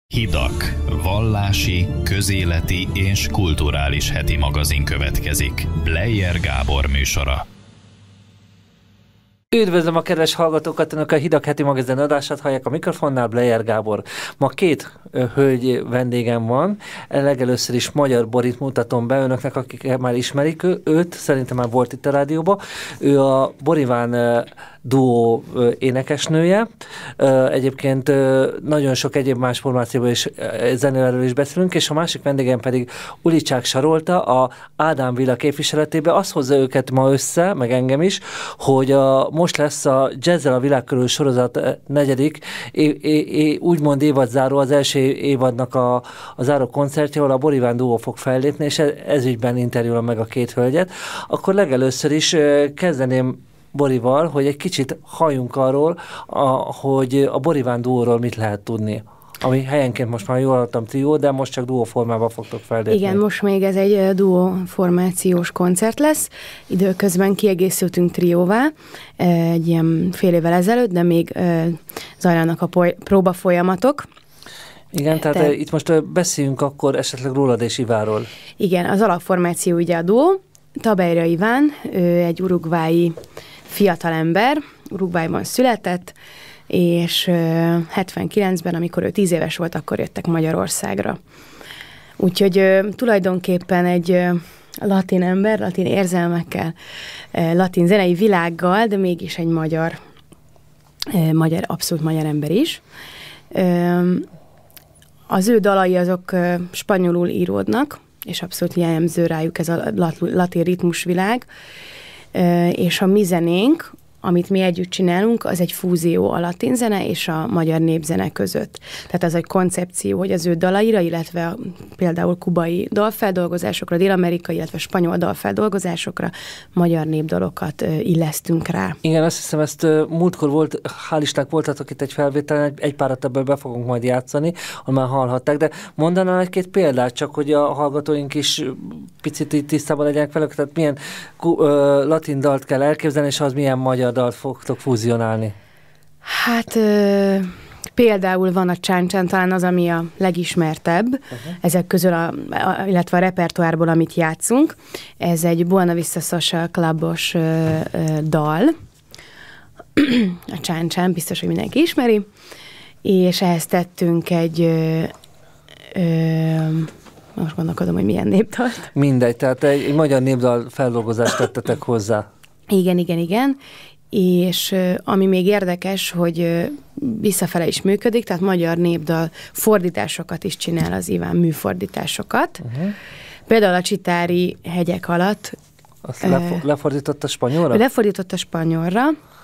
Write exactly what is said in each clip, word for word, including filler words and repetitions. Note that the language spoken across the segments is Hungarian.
Hidak. Vallási, közéleti és kulturális heti magazin következik. Bleier Gábor műsora. Üdvözlöm a kedves hallgatókat, önök a Hidak heti magazin adását hallják, a mikrofonnál Bleier Gábor. Ma két ö, hölgy vendégem van. Legelőször is Magyar Borit mutatom be önöknek, akik már ismerik ő, őt, szerintem már volt itt a rádióban. Ő a Boriván ö, duó ö, énekesnője. Ö, egyébként ö, nagyon sok egyéb más formációban is ö, zenéről is beszélünk, és a másik vendégem pedig Ulicsák Sarolta, a Ádám Villa képviseletében. Azt hozza őket ma össze, meg engem is, hogy a most lesz a Jazzel a világ körül sorozat negyedik, é, é, é, úgymond évadzáró, az első évadnak a, a záró koncertje, ahol a Boriván duó fog fellépni, és ez ügyben interjúlom meg a két hölgyet. Akkor legelőször is kezdeném Borival, hogy egy kicsit halljunk arról, a, hogy a Boriván duóról mit lehet tudni. Ami helyenként most már jól adtam trió, de most csak duó formában fogtok fellépni. Igen, most még ez egy duó formációs koncert lesz. Időközben kiegészültünk trióvá egy ilyen fél évvel ezelőtt, de még zajlanak a próba folyamatok. Igen, tehát Te... itt most beszéljünk akkor esetleg rólad és Iváról. Igen, az alapformáció ugye a duó. Tabeira Iván, ő egy urugvái fiatalember, Uruguayban született, és hetvenkilencben, amikor ő tíz éves volt, akkor jöttek Magyarországra. Úgyhogy tulajdonképpen egy latin ember, latin érzelmekkel, latin zenei világgal, de mégis egy magyar, magyar abszolút magyar ember is. Az ő dalai azok spanyolul íródnak, és abszolút jellemző rájuk ez a latin ritmusvilág, és a mi zenénk, amit mi együtt csinálunk, az egy fúzió a latin zene és a magyar népzene között. Tehát ez egy koncepció, hogy az ő dalaira, illetve a, például kubai dalfeldolgozásokra, dél-amerikai, illetve spanyol dalfeldolgozásokra magyar népdalokat uh, illesztünk rá. Igen, azt hiszem, ezt uh, múltkor volt, hál' Istennek voltatok itt egy felvételen, egy, egy párat ebből be fogunk majd játszani, ha már hallhatták, de mondanál egy-két példát, csak hogy a hallgatóink is picit tisztában legyenek velük, tehát milyen uh, latin dalt kell elképzelni, és az milyen magyar dalt fogtok fúzionálni? Hát ö, például van a Csán-Csán, talán az, ami a legismertebb, uh-huh. ezek közül, a, a, illetve a repertoárból, amit játszunk. Ez egy Buena Vista Social Clubos ö, ö, dal. A Csán-Csán, biztos, hogy mindenki ismeri. És ehhez tettünk egy... Ö, ö, most gondolkodom, hogy milyen népdalt. Mindegy, tehát egy, egy magyar népdal feldolgozást tettetek hozzá. Igen, igen, igen. És uh, ami még érdekes, hogy uh, visszafele is működik, tehát magyar népdal fordításokat is csinál az Iván, műfordításokat. Uh-huh. Például a Csitári hegyek alatt. Azt uh, lefo- lefordította spanyolra? Lefordította spanyolra,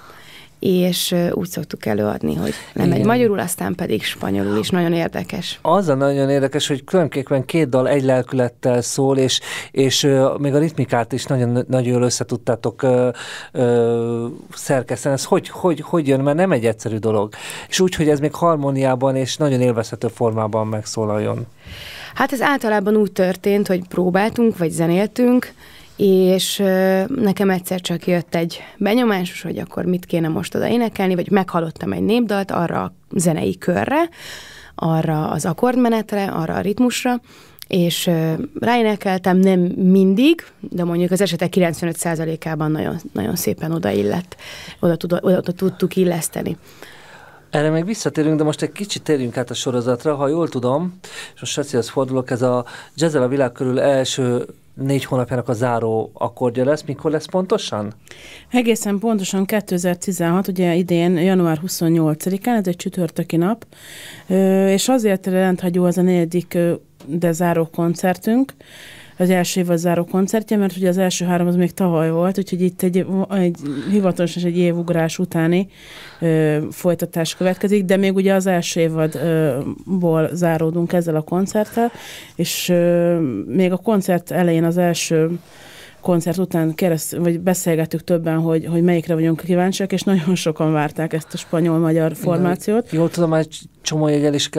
és uh, úgy szoktuk előadni, hogy nem egy magyarul, aztán pedig spanyolul is. Nagyon érdekes. Az a nagyon érdekes, hogy különképpen két dal egy lelkülettel szól, és, és uh, még a ritmikát is nagyon, nagyon jól összetudtátok uh, uh, szerkeszteni. Ez hogy, hogy, hogy jön, mert nem egy egyszerű dolog. És úgy, hogy ez még harmóniában és nagyon élvezhető formában megszólaljon. Hát ez általában úgy történt, hogy próbáltunk, vagy zenéltünk, és nekem egyszer csak jött egy benyomás, hogy akkor mit kéne most oda énekelni, vagy meghallottam egy népdalt arra a zenei körre, arra az akkordmenetre, arra a ritmusra, és ráénekeltem, nem mindig, de mondjuk az esetek kilencvenöt százalékában nagyon, nagyon szépen odaillett, oda, oda, oda tudtuk illeszteni. Erre még visszatérünk, de most egy kicsit térjünk át a sorozatra, ha jól tudom, és most Sacihoz fordulok, ez a Jazzel a világ körül első négy hónapjának a záró akkordja lesz. Mikor lesz pontosan? Egészen pontosan kétezer-tizenhat, ugye idén január huszonnyolcadikán, ez egy csütörtöki nap, és azért rendhagyó az a negyedik, de záró koncertünk, az első évad záró koncertje, mert ugye az első három az még tavaly volt, úgyhogy itt egy, egy hivatalosan egy évugrás utáni ö, folytatás következik, de még ugye az első évadból záródunk ezzel a koncerttel, és ö, még a koncert elején, az első koncert után kereszt, vagy beszélgettük többen, hogy, hogy melyikre vagyunk kíváncsiak, és nagyon sokan várták ezt a spanyol-magyar formációt. Jól tudom, egy csomó jegyel is kelt?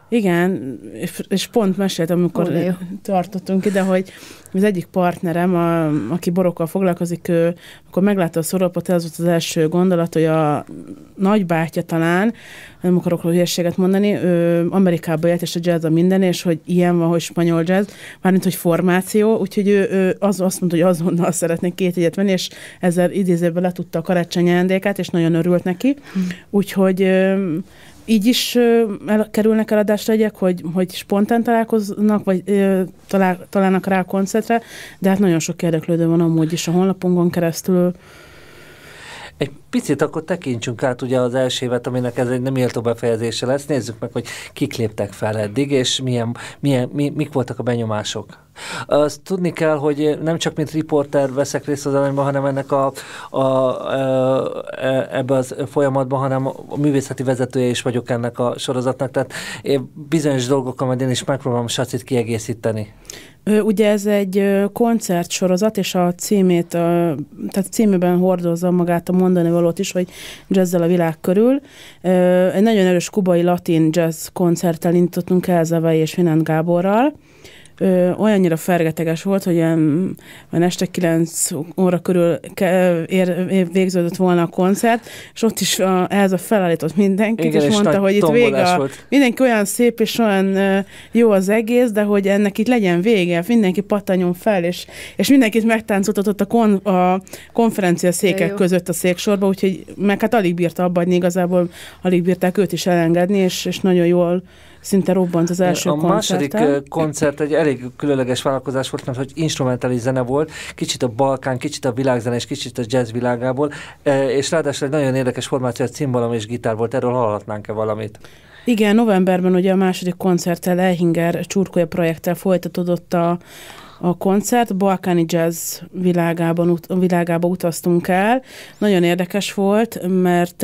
Igen, és pont meséltem, amikor Ó, tartottunk ide, hogy az egyik partnerem, a, aki borokkal foglalkozik, ő, akkor meglátta a szorolapot, ez volt az első gondolat, hogy a nagybátyja talán, nem akarok hülyeséget mondani, ő Amerikába élt, és a jazz a minden, és hogy ilyen van, hogy spanyol jazz, mármint, hogy formáció, úgyhogy ő, ő az, azt mondta, hogy azonnal szeretnék két jegyet venni, és ezzel idézőben le tudta a karácsony ajándékát, és nagyon örült neki. Hm. Úgyhogy így is el, kerülnek eladásra jegyek, hogy, hogy spontán találkoznak, vagy ö, talál, találnak rá a koncertre, de hát nagyon sok érdeklődő van amúgy is a honlapunkon keresztül. Egy picit akkor tekintsünk át ugye az első évet, aminek ez egy nem méltó befejezése lesz. Nézzük meg, hogy kik léptek fel eddig, és milyen, milyen, mi, mik voltak a benyomások. Azt tudni kell, hogy nem csak mint riporter veszek részt az alanyban, hanem ennek a, a, a, ebbe az folyamatban, hanem a művészeti vezetője is vagyok ennek a sorozatnak, tehát én bizonyos dolgokkal majd én is megpróbálom Sacit kiegészíteni. Ugye ez egy koncertsorozat, és a címét, a, tehát címében hordozza magát a mondani valót is, hogy jazzel a világ körül. Egy nagyon erős kubai latin jazz koncerttel indítottunk el Zavai és Vinant Gáborral. Ö, olyannyira fergeteges volt, hogy ilyen, este kilenc óra körül ér, ér, végződött volna a koncert, és ott is a, ez a felállított mindenkit, igen, és, és mondta, hogy itt vége a, mindenki olyan szép és olyan uh, jó az egész, de hogy ennek itt legyen vége, mindenki pattanjon fel, és, és mindenkit megtáncoltatott a, kon, a konferencia székek között a széksorba, úgyhogy meg hát alig bírta abba adni, igazából alig bírták őt is elengedni, és, és nagyon jól szinte robbant az első koncerten. A koncerten. második koncert egy elég különleges vállalkozás volt, mert hogy instrumentális zene volt, kicsit a Balkán, kicsit a világzene és kicsit a jazz világából, és ráadásul egy nagyon érdekes formáció, hogy cimbalom és gitár volt. Erről hallhatnánk-e valamit? Igen, novemberben ugye a második koncerttel, Elhinger Csurkolya projekttel folytatódott a a koncert, balkáni jazz világában, világába utaztunk el. Nagyon érdekes volt, mert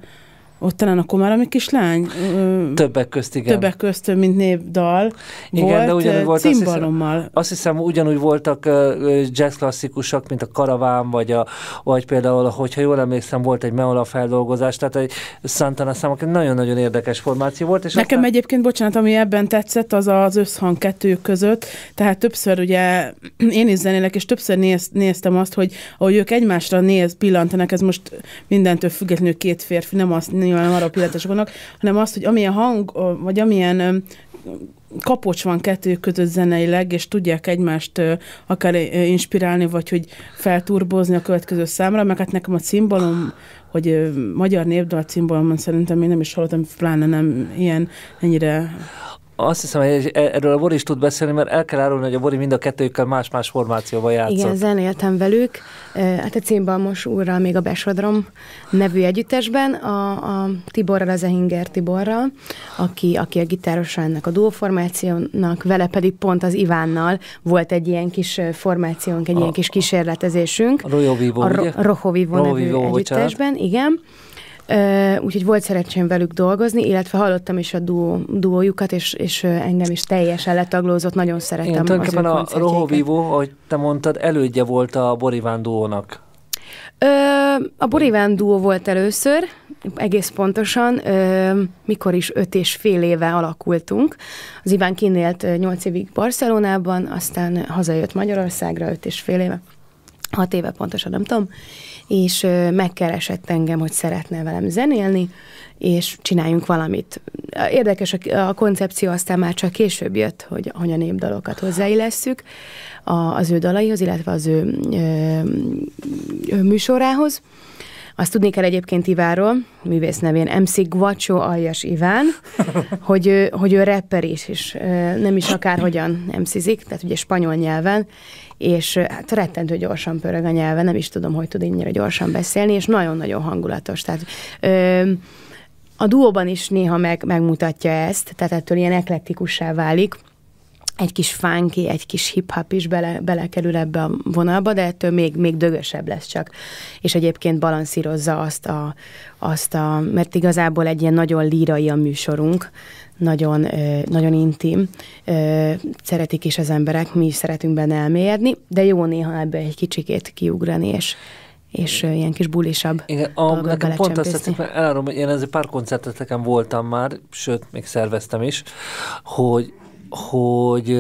ott talán a Komáromi kislány. Többek közt, igen. Többek közt, mint névdal. Igen, volt, de ugyanúgy volt, cimbalommal. Azt hiszem, azt hiszem, ugyanúgy voltak jazz klasszikusok, mint a Karaván, vagy, a, vagy például, hogyha jól emlékszem, volt egy Meola feldolgozás, tehát egy Santana számok, nagyon-nagyon érdekes formáció volt. És nekem aztán... egyébként, bocsánat, ami ebben tetszett, az az összhang kettőjük között, tehát többször ugye én is zenélek, és többször néz, néztem azt, hogy ahogy ők egymásra néz, pillantanak, ez most mindentől függetlenül két férfi, nem azt nyilván arra pillanatosok vannak, hanem azt, hogy amilyen hang, vagy amilyen kapocs van kettőjük között zeneileg, és tudják egymást akár inspirálni, vagy hogy felturbozni a következő számra, meg hát nekem a cimbalom, hogy magyar népdal cimbalomban szerintem én nem is hallottam, pláne nem ilyen ennyire... Azt hiszem, hogy erről a Bori is tud beszélni, mert el kell árulni, hogy a Bori mind a kettőjükkel más-más formációban játszott. Igen, zenéltem velük. Hát a cimbalmos úrral még a Besodrom nevű együttesben, a, a Tiborral, az Ehinger Tiborral, aki, aki a gitárosa ennek a duóformációnak, vele pedig pont az Ivánnal volt egy ilyen kis formációnk, egy a, ilyen kis kísérletezésünk. A Rojo Vivo, a ugye? Rojo Vivo nevű Vivo, együttesben, bocsánat. Igen. Uh, úgyhogy volt szerencsém velük dolgozni, illetve hallottam is a duó, duójukat, és, és engem is teljesen letaglózott, nagyon szeretem. Igen, tulajdonképpen a Rojo Vivo, ahogy te mondtad, elődje volt a Boriván duónak. Uh, a Boriván duó volt először, egész pontosan, uh, mikor is öt és fél éve alakultunk. Az Iván kinn élt nyolc évig Barcelonában, aztán hazajött Magyarországra öt és fél éve. Hat éve pontosan, nem tudom, és ö, megkeresett engem, hogy szeretne velem zenélni, és csináljunk valamit. Érdekes a, a koncepció, aztán már csak később jött, hogy, hogy a népdalokat hozzáillesszük a, az ő dalaihoz, illetve az ő, ö, ő műsorához. Azt tudni kell egyébként Ivánról, művész nevén em cé Guacho alias Iván, hogy ő, hogy ő rapper is, és nem is akárhogyan emcizik, tehát ugye spanyol nyelven, és hát rettentő gyorsan pörög a nyelve, nem is tudom, hogy tud ennyire gyorsan beszélni, és nagyon-nagyon hangulatos. Tehát ö, a duóban is néha meg, megmutatja ezt, tehát ettől ilyen eklektikussá válik. Egy kis funky, egy kis hip-hop is bele, belekerül ebbe a vonalba, de ettől még, még dögösebb lesz csak. És egyébként balanszírozza azt a, azt a, mert igazából egy ilyen nagyon lírai a műsorunk, nagyon, nagyon intim, szeretik is az emberek, mi is szeretünk benne elmélyedni, de jó néha ebből egy kicsikét kiugrani, és és ilyen kis bulisabb Igen, a, nekem pont azt tetszik, mert elárulom, hogy én ezért pár koncerteteken voltam már, sőt, még szerveztem is, hogy, hogy,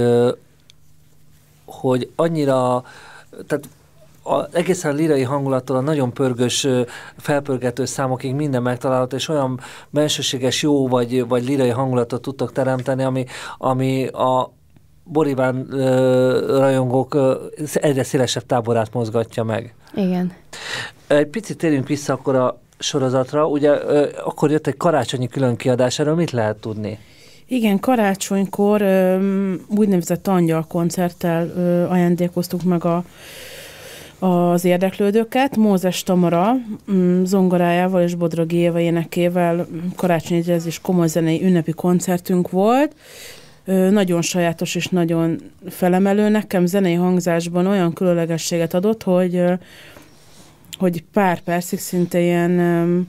hogy annyira, tehát az egészen lirai hangulattól a nagyon pörgős, felpörgető számokig minden megtalálható, és olyan bensőséges, jó vagy, vagy lirai hangulatot tudtok teremteni, ami, ami a Boriván uh, rajongók uh, egyre szélesebb táborát mozgatja meg. Igen. Egy picit térjünk vissza akkor a sorozatra. Ugye uh, akkor jött egy karácsonyi különkiadás, erről mit lehet tudni? Igen, karácsonykor um, úgynevezett angyal koncerttel uh, ajándékoztuk meg a az érdeklődőket. Mózes Tamara zongorájával és Bodrogi Éva énekével karácsonyi jazz és komoly zenei ünnepi koncertünk volt. Nagyon sajátos és nagyon felemelő. Nekem zenei hangzásban olyan különlegességet adott, hogy, hogy pár percig szinte ilyen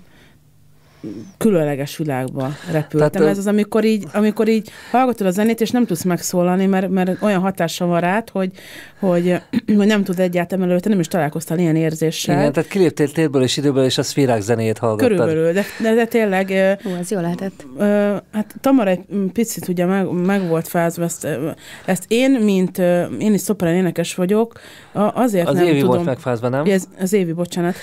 különleges világba repültem. Tehát, ez az, amikor így, amikor így hallgatod a zenét, és nem tudsz megszólalni, mert, mert olyan hatása van rád, hogy, hogy, hogy nem tud egyáltalán előtte, nem is találkoztál ilyen érzéssel. Igen, tehát kiléptél térből és időből, és a szférák zenét hallgattad. Körülbelül, de, de, de tényleg... Ó, ez jól lehetett. Hát Tamara egy picit ugye meg, meg volt fázva, ezt, ezt én, mint én is szoprán énekes vagyok, azért az nem Évi tudom... volt megfázva, nem? Ez, az Évi, bocsánat.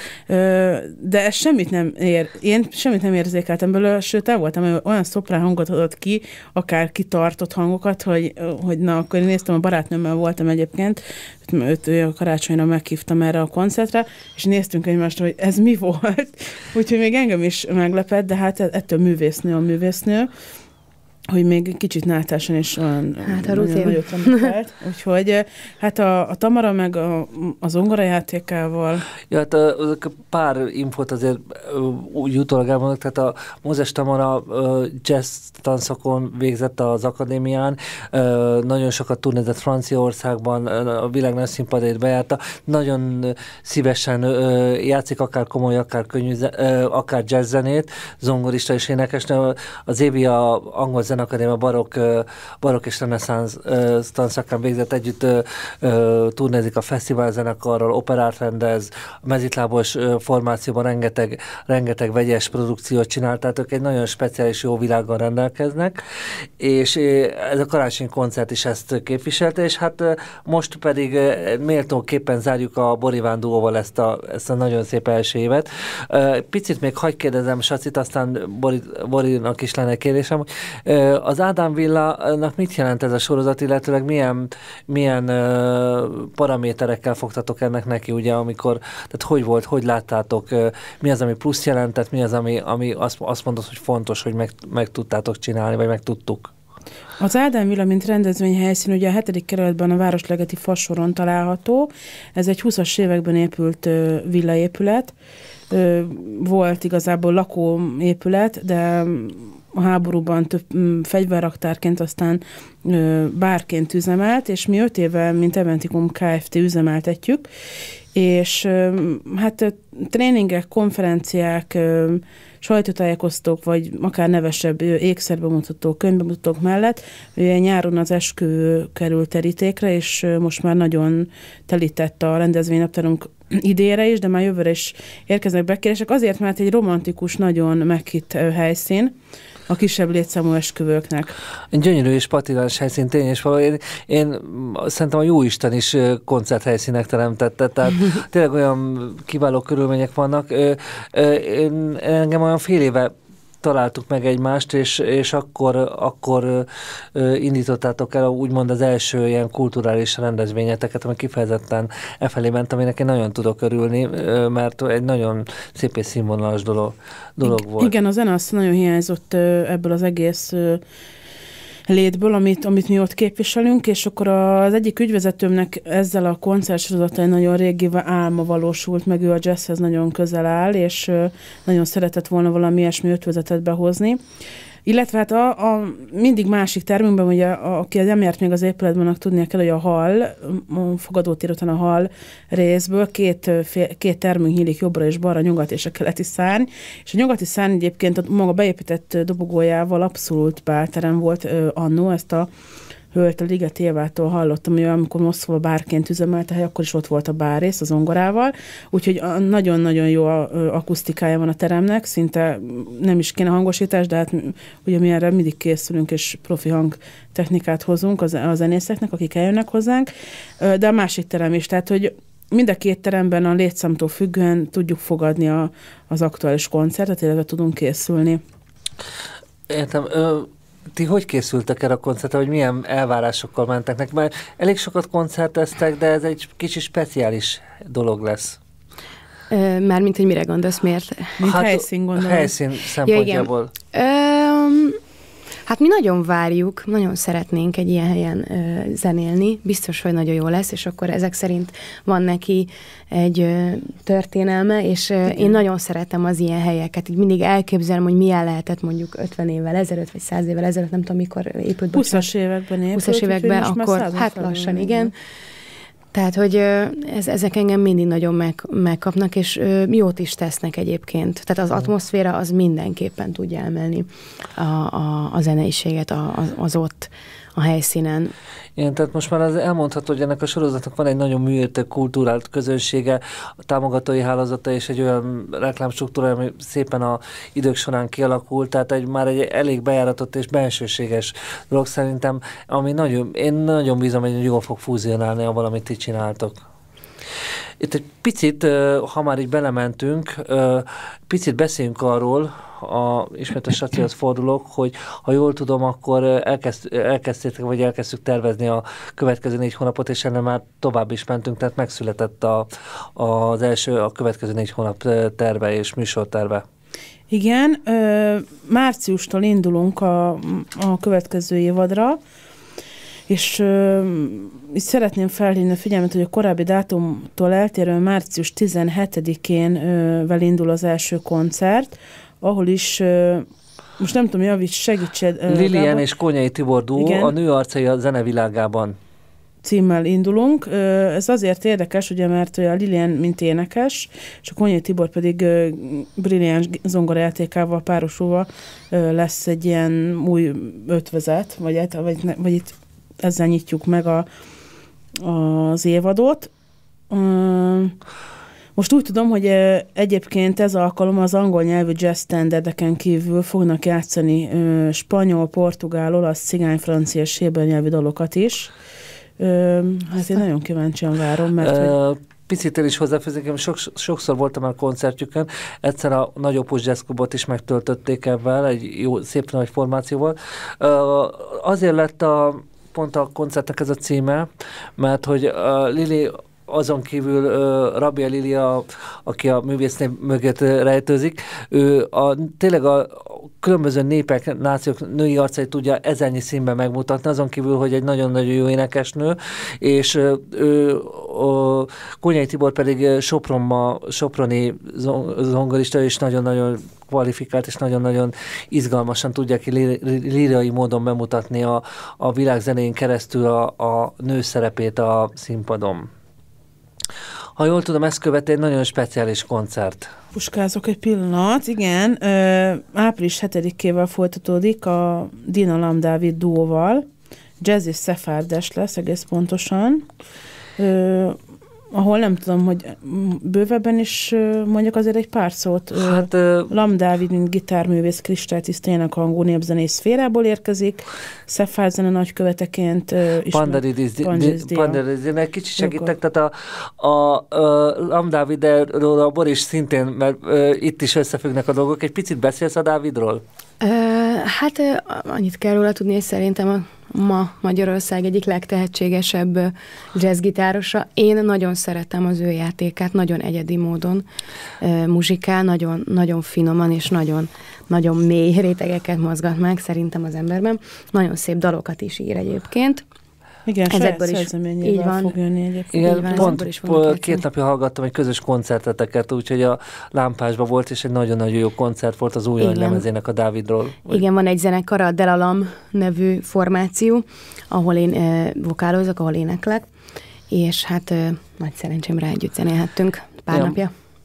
De ez semmit nem ér, én semmit nem érzékeltem belőle, sőt, el voltam, olyan szoprán hangot adott ki, akár kitartott hangokat, hogy, hogy na, akkor én néztem, a barátnőmmel voltam egyébként, őt, őt a karácsonyra meghívtam erre a koncertre, és néztünk egymást, hogy ez mi volt. Úgyhogy még engem is meglepett, de hát ettől művésznő a művésznő, hogy még kicsit nátásan is olyan hát a rutin. Nagyot remételt. Úgyhogy hát a, a Tamara meg a, a zongorajátékával. Ja, hát a, a pár infót azért úgy utólag elmondok, tehát a Mózes Tamara jazz tanszakon végzett az akadémián, nagyon sokat turnézett Franciaországban, a világ nagy színpadait bejárta, nagyon szívesen játszik akár komoly, akár könnyű, akár jazzzenét, zongorista és énekesnő. Az Évi a angol Zenakadémia barokk, barokk és reneszánsz tanszakán végzett, együtt turnézik a fesztiválzenekarral, operát rendez, a mezitlábos formációban rengeteg, rengeteg vegyes produkciót csinál, tehát ők egy nagyon speciális jó világgal rendelkeznek, és ez a karácsonyi koncert is ezt képviselte, és hát most pedig méltóképpen zárjuk a Boriván duóval ezt a, ezt a nagyon szép első évet. Picit még hagyj kérdezem Sacit, aztán Bori, Borinak is lenne kérdésem, az Ádám Villának mit jelent ez a sorozat, illetőleg milyen, milyen uh, paraméterekkel fogtatok ennek neki, ugye, amikor, tehát hogy volt, hogy láttátok, uh, mi az, ami plusz jelentett, mi az, ami, ami azt, azt mondod, hogy fontos, hogy meg, meg tudtátok csinálni, vagy meg tudtuk? Az Ádám Villa, mint rendezvényhelyszín, ugye a hetedik kerületben a Városligeti Fasoron található. Ez egy húszas években épült uh, villaépület. Uh, volt igazából lakóépület, de a háborúban több fegyverraktárként, aztán ö, bárként üzemelt, és mi öt éve, mint Eventikum Kft. Üzemeltetjük, és ö, hát tréningek, konferenciák, ö, sajtótájékoztatók, vagy akár nevesebb ékszerbemutatók, könyvbemutatók mellett ugye nyáron az eskü került terítékre, és most már nagyon telített a rendezvénynaptárunk idénre is, de már jövőre is érkeznek bekérések, azért, mert egy romantikus, nagyon meghitt helyszín a kisebb létszámú esküvőknek. Gyönyörű és patinás helyszín, tény és való. Én, én szerintem a Jóisten is koncerthelyszínek teremtette, tehát tényleg olyan kiváló körülmények vannak. Én, engem olyan fél éve találtuk meg egymást, és, és akkor, akkor indítottátok el úgymond az első ilyen kulturális rendezvényeteket, ami kifejezetten e felé ment, aminek én nagyon tudok örülni, mert egy nagyon szép és színvonalas dolog, dolog volt. Igen, a zene azt nagyon hiányzott ebből az egész létből, amit, amit mi ott képviselünk, és akkor az egyik ügyvezetőmnek ezzel a koncertsorozattal egy nagyon régi álma valósult meg, ő a jazzhez nagyon közel áll, és nagyon szeretett volna valami ilyesmi ötvezetet behozni. Illetve hát a, a mindig másik termünkben, ugye, a, aki nem járt még az épületben, annak tudnia kell, hogy a hall, a fogadótér után a hall részből két, fél, két termünk nyílik jobbra és balra, a nyugati és a keleti szárny, és a nyugati szárny egyébként a maga beépített dobogójával abszolút bálterem volt ö, annó, ezt a hölgyt, a Liget Évától hallottam, hogy amikor Moszkva bárként üzemelte, hát akkor is ott volt a bárrész az zongorával, úgyhogy nagyon-nagyon jó akusztikája van a teremnek, szinte nem is kéne hangosítás, de hát ugye mi erre mindig készülünk, és profi hangtechnikát hozunk a zenészeknek, akik eljönnek hozzánk, de a másik terem is, tehát hogy mind a két teremben a létszámtól függően tudjuk fogadni a, az aktuális koncertet, illetve tudunk készülni. Értem. Ö, ti hogy készültek erre a koncertre, hogy milyen elvárásokkal mentek nek? Mert elég sokat koncerteztek, de ez egy kicsit speciális dolog lesz. Mármint, hogy mire gondolsz, miért? Mint hát, helyszín gondolom. Helyszín szempontjából. Ja, hát mi nagyon várjuk, nagyon szeretnénk egy ilyen helyen ö, zenélni, biztos, hogy nagyon jó lesz, és akkor ezek szerint van neki egy ö, történelme, és ö, én nagyon szeretem az ilyen helyeket, így mindig elképzelem, hogy milyen lehetett mondjuk ötven évvel ezelőtt, vagy száz évvel ezelőtt, nem tudom, mikor épült. húszas években épült. húszas években, akkor hát lassan, igen. Tehát, hogy ez, ezek engem mindig nagyon meg, megkapnak, és jót is tesznek egyébként. Tehát az atmoszféra az mindenképpen tudja emelni a, a, a zeneiséget az, az ott a helyszínen. Igen, tehát most már az elmondható, hogy ennek a sorozatnak van egy nagyon működő kulturált közönsége, a támogatói hálózata és egy olyan reklámstruktúra, ami szépen a idők során kialakult, tehát egy, már egy elég bejáratott és bensőséges dolog szerintem, ami nagyon, én nagyon bízom, hogy jól fog fúzionálni a valamit ti csináltok. Itt egy picit, ha már így belementünk, picit beszéljünk arról, a, ismét a Sacihoz fordulok, hogy ha jól tudom, akkor elkezd, elkezdtétek, vagy elkezdtük tervezni a következő négy hónapot, és ennél már tovább is mentünk, tehát megszületett a, az első, a következő négy hónap terve és műsorterve. Igen, ö, márciustól indulunk a, a következő évadra, és ö, itt szeretném felhívni a figyelmet, hogy a korábbi dátumtól eltérően március tizenhetedikén ö, vel indul az első koncert, ahol is, ö, most nem tudom, javíts, segítsed. Lilian és Konyai Tibor duó, a Nő arcai a zenevilágában címmel indulunk. Ez azért érdekes, ugye, mert a Lilian mint énekes, és a Konyai Tibor pedig brilliáns zongorajátékával párosulva lesz egy ilyen új ötvezet, vagy, vagy, vagy itt ezzel nyitjuk meg a, az évadot. Most úgy tudom, hogy egyébként ez alkalom az angol nyelvű jazz standardeken kívül fognak játszani spanyol, portugál, olasz, cigány, francia és héber nyelvű dalokat is. Hát én nagyon kíváncsian várom, mert... Uh, hogy... Picit el is hozzáfűzik, én sok, sokszor voltam már koncertjükön, egyszer a Nagyopus Jazz Clubot is megtöltötték ebben, egy jó, szép nagy formációval. Uh, azért lett a, pont a koncertnek ez a címe, mert hogy uh, Lili azon kívül uh, Rabia Lilia, aki a művésznév mögött uh, rejtőzik, ő a, tényleg a különböző népek, nációk női arcait tudja ezernyi színben megmutatni, azon kívül, hogy egy nagyon-nagyon jó énekesnő, és uh, ő, uh, Konyai Tibor pedig Sopronma, soproni zongorista, és nagyon-nagyon kvalifikált, és nagyon-nagyon izgalmasan tudja ki lírai módon bemutatni a, a világzenén keresztül a, a nő szerepét a színpadon. Ha jól tudom, ezt követi egy nagyon speciális koncert. Puskázok egy pillanat, igen. Ö, április hetedikével folytatódik a Dina Lam Dávid duóval. Jazz és szefárdes lesz egész pontosan. Ö, ahol nem tudom, hogy bővebben is mondjak azért egy pár szót. Hát, Lam Dávid, mint gitárművész, kristálytiszta énekhangú népzenész szférából érkezik, szefárzene nagyköveteként ismert. Panderizének kicsit segítek, tehát a, a, a Lam Dávidról a Boris szintén, mert uh, itt is összefüggnek a dolgok. Egy picit beszélsz a Dávidról? Uh, hát uh, annyit kell róla tudni, és szerintem a ma Magyarország egyik legtehetségesebb jazzgitárosa. Én nagyon szeretem az ő játékát, nagyon egyedi módon uh, muzsikál, nagyon, nagyon finoman és nagyon, nagyon mély rétegeket mozgat meg szerintem az emberben. Nagyon szép dalokat is ír egyébként. Igen, ezekből is így van. Fog jönni egyébként. Igen, van, pont is két napja hallgattam egy közös koncerteteket, úgyhogy a Lámpásban volt, és egy nagyon-nagyon jó koncert volt az új lemezének a Dávidról. Igen, van egy zenekar, a Delalam nevű formáció, ahol én eh, vokálozok, ahol éneklek, és hát eh, nagy szerencsémre együtt zenélhettünk pár ja. napja.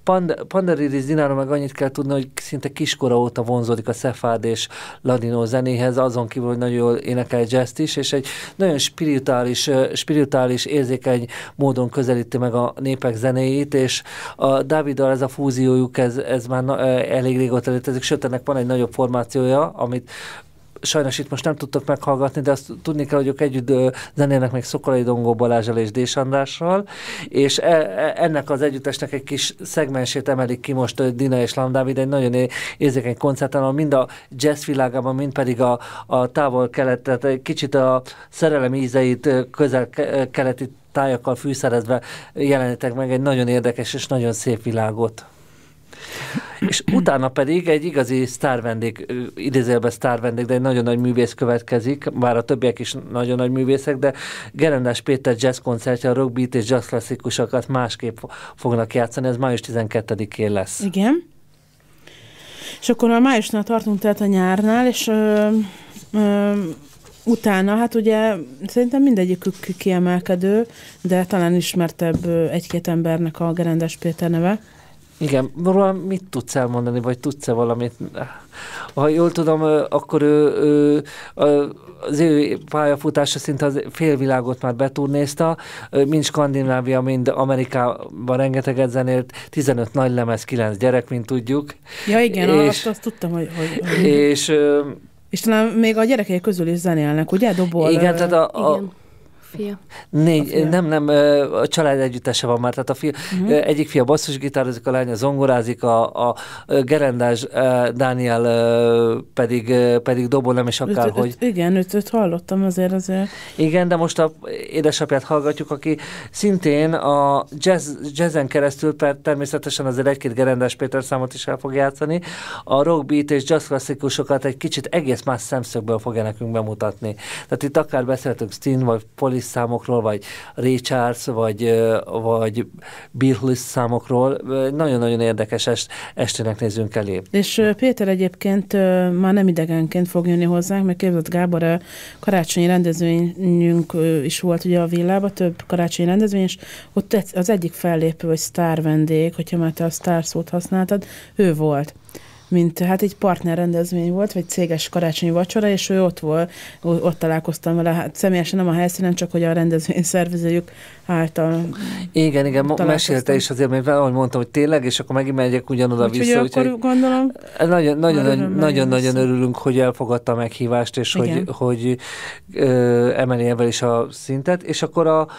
Pand- Pandariris Dináról meg annyit kell tudni, hogy szinte kiskora óta vonzódik a szefárd és ladinó zenéhez, azon kívül, hogy nagyon jól énekel jazzt is, és egy nagyon spirituális, spirituális, érzékeny módon közelíti meg a népek zenéit, és a Dáviddal ez a fúziójuk, ez, ez már na, elég régóta létezik, sőt, ennek van egy nagyobb formációja, amit sajnos itt most nem tudtok meghallgatni, de azt tudni kell, hogy ők együtt zenélnek még Szokolai Dongó Balázsral és Dés Andrással, és e, e, ennek az együttesnek egy kis szegmensét emelik ki most Dina és Lam Dávid egy nagyon érzékeny koncerten, ahol mind a jazz világában, mind pedig a, a távol-kelet, tehát egy kicsit a szerelem ízeit közel-keleti tájakkal fűszerezve jelenítek meg egy nagyon érdekes és nagyon szép világot. És utána pedig egy igazi sztárvendég, idézőjelben sztárvendég, de egy nagyon nagy művész következik, bár a többiek is nagyon nagy művészek, de Gerendás Péter jazz koncertje, a rockbeat és jazz klasszikusokat másképp fognak játszani, ez május tizenkettedikén lesz. Igen. És akkor a májusnál tartunk tehát a nyárnál, és ö, ö, utána, hát ugye szerintem mindegyikük kiemelkedő, de talán ismertebb egy-két embernek a Gerendás Péter neve. Igen, róla mit tudsz elmondani, vagy tudsz-e valamit? Ha jól tudom, akkor ő, ő, az ő pályafutása szinte az félvilágot már beturnézta, mind Skandinávia, mind Amerikában rengeteget zenélt, tizenöt nagy lemez, kilenc gyerek, mint tudjuk. Ja igen, és, azt, azt tudtam, hogy... hogy, hogy... És, és talán még a gyerekei közül is zenélnek, ugye? Dobol. Igen, tehát a... a Igen. Fia. Négy, fia. nem, nem, a család együttese van már, tehát a fia, uh-huh. egyik fia basszusgitározik, a lánya zongorázik, a, a Gerendás Dániel pedig, pedig dobol, nem is akár, öt, hogy... Öt, igen, őt, őt hallottam azért azért. Igen, de most a édesapját hallgatjuk, aki szintén a jazz, jazzen keresztül, per természetesen azért egy-két Gerendás Péter számot is el fog játszani, a rockbeat és jazz klasszikusokat egy kicsit egész más szemszögből fogja nekünk bemutatni. Tehát itt akár beszéltünk Sting, vagy Police számokról, vagy Ray Charles, vagy, vagy Bill Hollis számokról. Nagyon-nagyon érdekes est, estének nézünk elé. És Péter egyébként már nem idegenként fog jönni hozzánk, mert képzett Gábor, a karácsonyi rendezvényünk is volt ugye a Villában, több karácsonyi rendezvény, és ott az egyik fellépő, vagy sztár vendég, hogyha már te a sztár szót használtad, ő volt. Mint hát egy partner rendezvény volt, vagy céges karácsonyi vacsora, és ő ott volt, ott találkoztam vele, hát személyesen nem a helyszínen, csak hogy a rendezvény szervezőjük által. Igen, igen, mesélte is azért, mert valahogy mondtam, hogy tényleg, és akkor megint megyek ugyanoda úgy, vissza. Úgy, akkor gondolom. Nagyon-nagyon örülünk, hogy elfogadta a meghívást, és igen. hogy, hogy ö, emeli ebben is a szintet, és akkor a,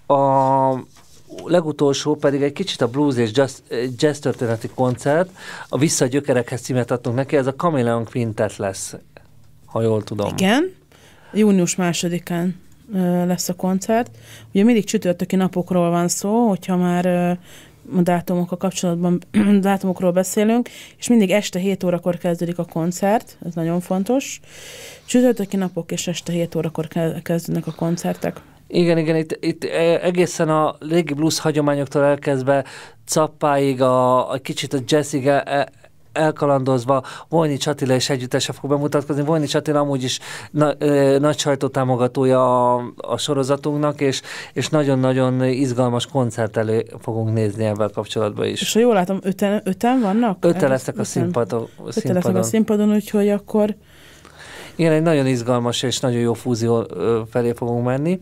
a legutolsó pedig egy kicsit a blues és jazz, jazz történeti koncert, a Vissza a gyökerekhez címet adtunk neki, ez a Chameleon Quintet lesz, ha jól tudom. Igen, június másodikán lesz a koncert. Ugye mindig csütörtöki napokról van szó, hogyha már a dátumokkal kapcsolatban dátumokról beszélünk, és mindig este hét órakor kezdődik a koncert, ez nagyon fontos. Csütörtöki napok és este hét órakor kezdődnek a koncertek. Igen, igen, itt, itt egészen a régi blues hagyományoktól elkezdve Cappáig, a, a kicsit a jazzig el, elkalandozva Vojnics Attila és együttese fog bemutatkozni. Vojnics Attila amúgy is na, ö, nagy sajtótámogatója a, a sorozatunknak, és, és nagyon-nagyon izgalmas koncert elő fogunk nézni ebben kapcsolatban is. És ha jól látom, öten, öten vannak? Öten lesznek a színpadon. Öten lesznek a színpadon, úgyhogy akkor... Igen, egy nagyon izgalmas és nagyon jó fúzió felé fogunk menni.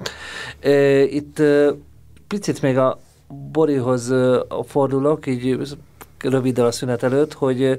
Itt picit még a Borihoz fordulok, így röviddel a szünet előtt, hogy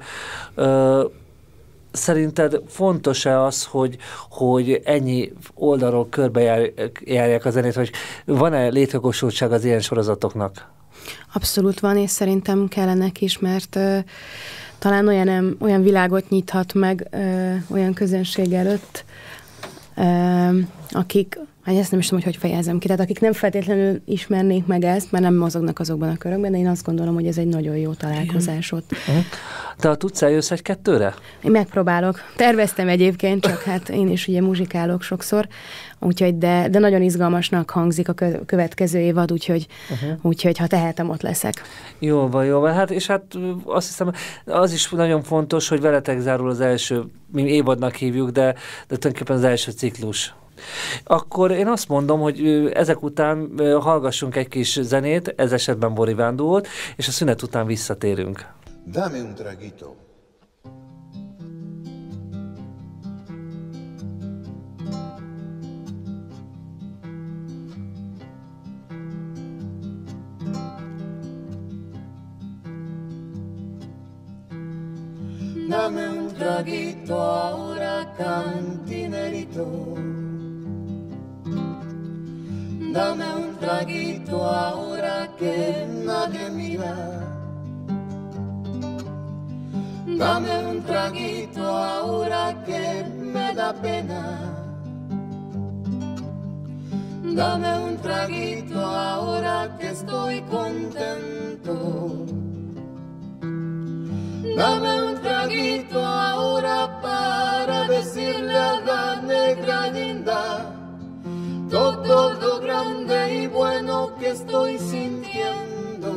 szerinted fontos-e az, hogy, hogy ennyi oldalról körbejárják a zenét, hogy van-e létjogosultság az ilyen sorozatoknak? Abszolút van, és szerintem kellenek is, mert uh, talán olyan, olyan világot nyithat meg uh, olyan közönség előtt, uh, akik, hát ezt nem is tudom, hogy hogy fejezem ki, tehát akik nem feltétlenül ismernék meg ezt, mert nem mozognak azokban a körökben, de én azt gondolom, hogy ez egy nagyon jó találkozás ott. Te tudsz eljössz egy-kettőre? Én megpróbálok. Terveztem egyébként, csak hát én is ugye muzsikálok sokszor, úgyhogy de, de nagyon izgalmasnak hangzik a következő évad, úgyhogy, uh-huh. úgyhogy ha tehetem, ott leszek. Jó van, jó van. Hát, és hát azt hiszem, az is nagyon fontos, hogy veletek zárul az első, mi évadnak hívjuk, de, de tulajdonképpen az első ciklus. Akkor én azt mondom, hogy ezek után hallgassunk egy kis zenét, ez esetben Boriván duót, és a szünet után visszatérünk. Dame un traguito. Dame un traguito ahora, cantinerito. Dame un traguito ahora que nadie mira. Dame un traguito ahora que me da pena. Dame un traguito ahora que estoy contento. Dame un traguito ahora para decirle a la negra linda todo lo grande y bueno que estoy sintiendo.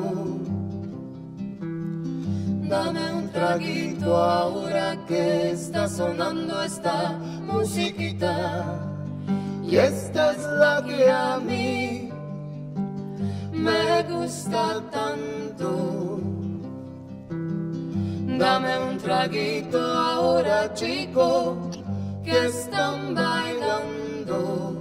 Dame un traguito ahora que está sonando esta musiquita y esta es la que a mí me gusta tanto. Dame un traguito ahora, chico, que están bailando.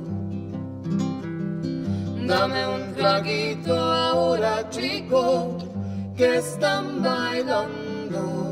Dame un traguito ahora, chico, que están bailando.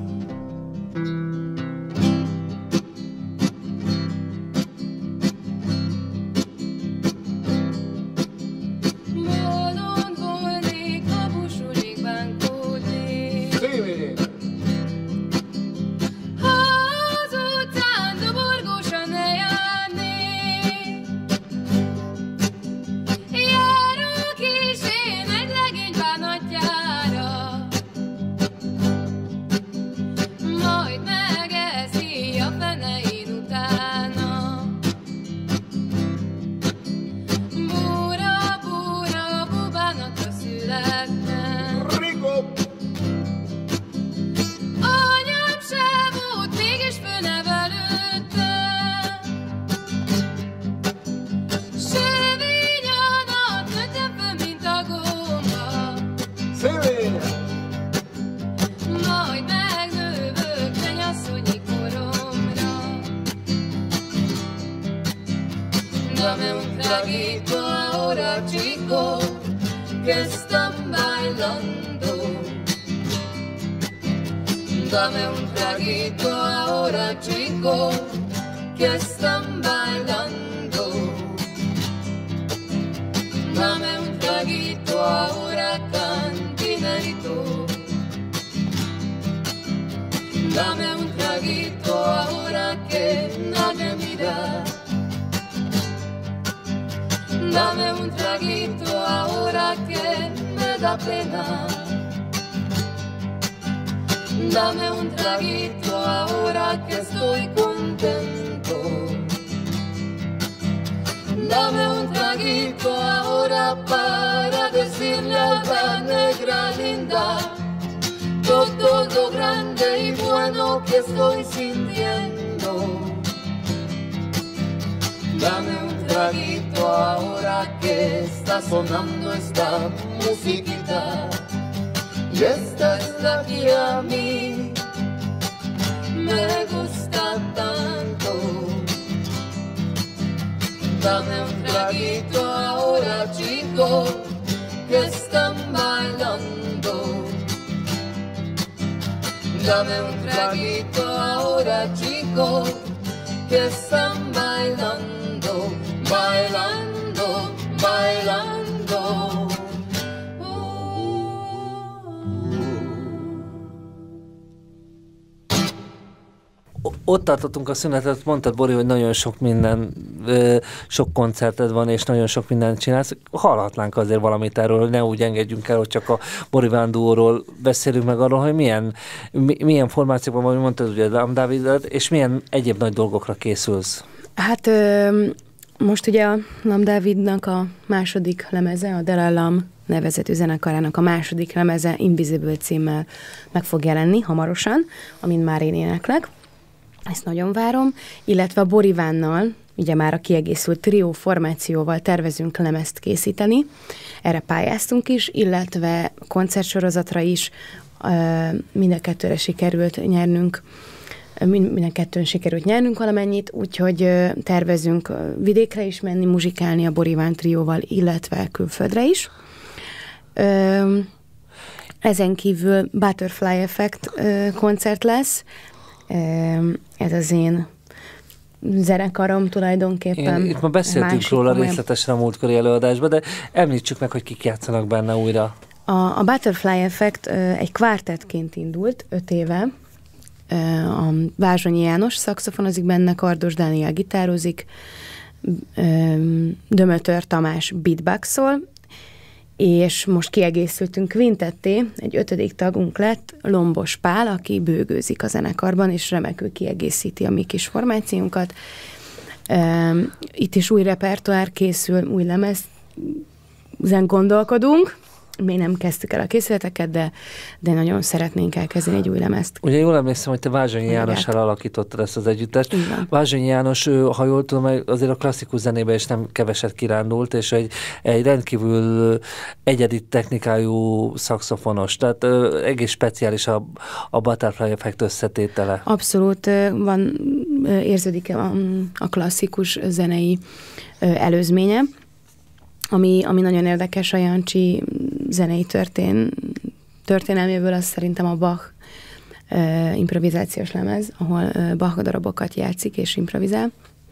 Dame un traguito ahora, chico, que están bailando. Dame un traguito ahora, chico, que están bailando. Dame un traguito ahora, cantinerito. Dame un traguito ahora que nadie mira. Dame un traguito ahora que me da pena. Dame un traguito ahora que estoy contento. Dame un traguito ahora para decirle a la negra linda todo lo grande y bueno que estoy sintiendo. Dame un traguito ahora que está sonando esta musiquita y esta es la que a mí me gusta tanto. Dame un traguito ahora, chico, que están bailando. Dame un traguito ahora, chico, que están bailando, bailando, bailando. Ott tartottunk a szünetet, mondtad, Bori, hogy nagyon sok minden, sok koncerted van, és nagyon sok mindent csinálsz. Hallhatnánk azért valamit erről, ne úgy engedjünk el, hogy csak a Boriván duóról beszélünk meg arról, hogy milyen, milyen formációban van, mondtad ugye Lam Dávidet, és milyen egyéb nagy dolgokra készülsz. Hát most ugye a Lam Dávidnak a második lemeze, a Delalam nevezetű zenekarának a második lemeze Invisible címmel meg fog jelenni hamarosan, amin már én éneklek. Ezt nagyon várom, illetve a Borivánnal ugye már a kiegészült trió formációval tervezünk lemezt készíteni. Erre pályáztunk is, illetve koncertsorozatra is mind a kettőre sikerült nyernünk, mind a kettőn sikerült nyernünk valamennyit, úgyhogy tervezünk vidékre is menni, muzsikálni a Boriván trióval, illetve külföldre is. Ezen kívül Butterfly Effect koncert lesz. Ez az én zenekarom tulajdonképpen. Én, itt ma beszéltünk róla részletesen a múltkori előadásban, de említsük meg, hogy kik játszanak benne újra. A, a Butterfly Effect egy kvártettként indult öt éve. A Vázsonyi János szaxofonozik benne, Kardos Dániel gitározik, Dömötör Tamás beatboxol, és most kiegészültünk quintetté, egy ötödik tagunk lett, Lombos Pál, aki bőgőzik a zenekarban, és remekül kiegészíti a mi kis formációnkat. Itt is új repertoár készül, új lemez, ezen gondolkodunk. Még nem kezdtük el a készületeket, de, de nagyon szeretnénk elkezdeni egy új lemezt. Ugye jól emlékszem, hogy te Vázsonyi Jánossal alakítottad ezt az együttest. Igen. Vázsonyi János, ha jól tudom, azért a klasszikus zenében is nem keveset kirándult, és egy, egy rendkívül egyedi technikájú szaxofonos, tehát ö, egész speciális a, a Butterfly Effect összetétele. Abszolút, van, érződik a, a klasszikus zenei előzménye. Ami, ami nagyon érdekes a Jancsi zenei történ, történelméből, az szerintem a Bach uh, improvizációs lemez, ahol uh, Bach darabokat játszik és improvizál.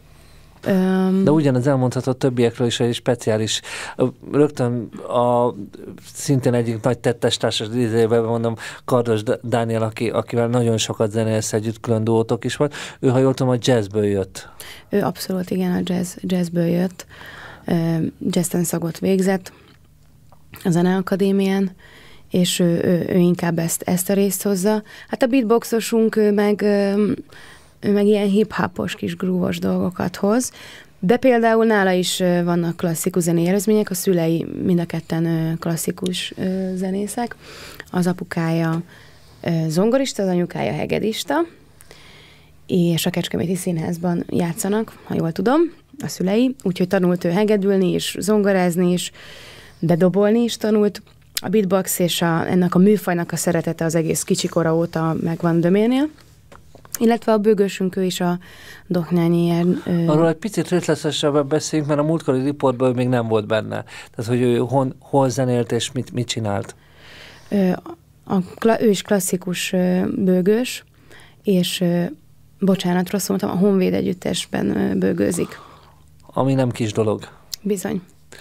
Um, De ugyanaz elmondható többiekről is egy speciális, rögtön a szintén egyik nagy tettestársas idézőjelben mondom, Kardos Dániel, aki, akivel nagyon sokat zenélsz együtt, külön duótok is volt. Ő, ha jól tudom, a jazzből jött. Ő abszolút, igen, a jazz, jazzből jött. Jazz szagot végzett a Zeneakadémián, és ő, ő, ő inkább ezt, ezt a részt hozza. Hát a beatboxosunk, ő meg, ő meg ilyen hip-hopos kis grúvos dolgokat hoz, de például nála is vannak klasszikus zenei előzmények, a szülei mind a ketten klasszikus zenészek, az apukája zongorista, az anyukája hegedista, és a Kecskeméti Színházban játszanak, ha jól tudom, a szülei, úgyhogy tanult ő hegedülni és zongorázni is, de dobolni is tanult. A beatbox és a, ennek a műfajnak a szeretete az egész kicsikora óta megvan Döménél, illetve a bőgősünk, ő is a Doknányi Ern... Ö... Arról egy picit részletesebben beszéljünk, mert a múltkori riportban még nem volt benne. Tehát, hogy ő hon, hol zenélt és mit, mit csinált? Ö, a, a, ő is klasszikus ö, bőgős, és ö, bocsánat, rosszul mondtam, a Honvéd együttesben ö, bőgőzik. Ami nem kis dolog. Bizony.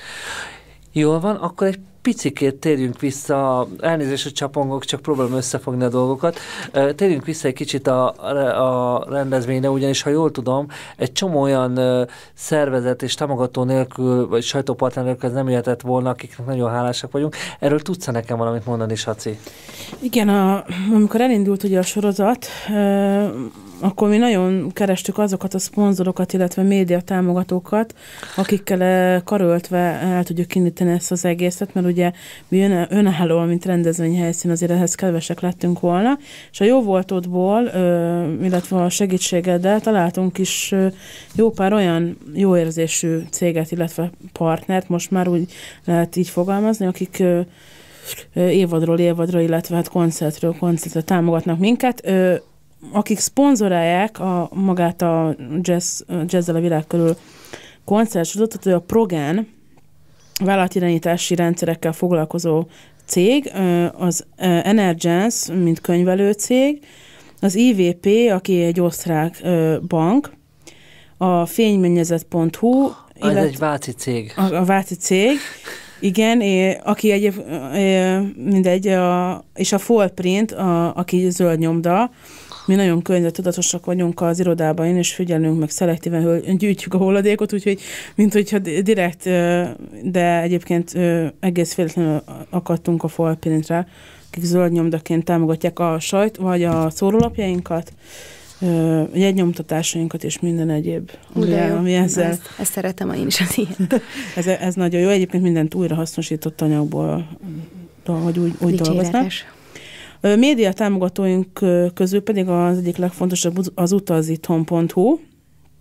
Jól van, akkor egy picikét térjünk vissza, elnézést, hogy csapongok, csak próbálom összefogni a dolgokat. Térjünk vissza egy kicsit a, a rendezvényre, ugyanis, ha jól tudom, egy csomó olyan szervezet és támogató nélkül, vagy sajtópartner nélkül ez nem jöhetett volna, akiknek nagyon hálásak vagyunk. Erről tudsz nekem valamit mondani, Saci? Igen, a, amikor elindult ugye a sorozat, e, akkor mi nagyon kerestük azokat a szponzorokat, illetve média támogatókat, akikkel karöltve el tudjuk indítani ezt az egészet, mert ugye mi ön, önállóan, mint rendezvényhelyszín, azért ehhez kedvesek lettünk volna, és a jó voltodból, illetve a segítségeddel találtunk is jó pár olyan jó érzésű céget, illetve partnert, most már úgy lehet így fogalmazni, akik évadról évadra, illetve hát koncertről koncertre támogatnak minket, akik szponzorálják a, magát a jazz, jazzzel a világ körül koncertsorozatot, hogy a Progán vállalatirányítási rendszerekkel foglalkozó cég, az Energens, mint könyvelő cég, az i vé pé, aki egy osztrák bank, a fénymennyezet pont hu, ez egy váci cég. A, a váci cég, igen, é, aki egy, é, mindegy, a, és a Foldprint, a, aki zöld nyomda. Mi nagyon környezettudatosak vagyunk az irodában, én, és figyelünk, meg szelektíven gyűjtjük a hulladékot, úgyhogy, mint hogyha direkt, de egyébként egész véletlenül akadtunk a Foldprintre, akik zöld nyomdaként támogatják a sajt, vagy a szórólapjainkat, jegynyomtatásainkat és minden egyéb, ami, ami ezzel... Ezt, ezt szeretem, én is az ilyen. ez, ez nagyon jó, egyébként mindent újra hasznosított anyagból, hogy úgy, úgy dolgoznak. Média támogatóink közül pedig az egyik legfontosabb az utazitthon pont hu,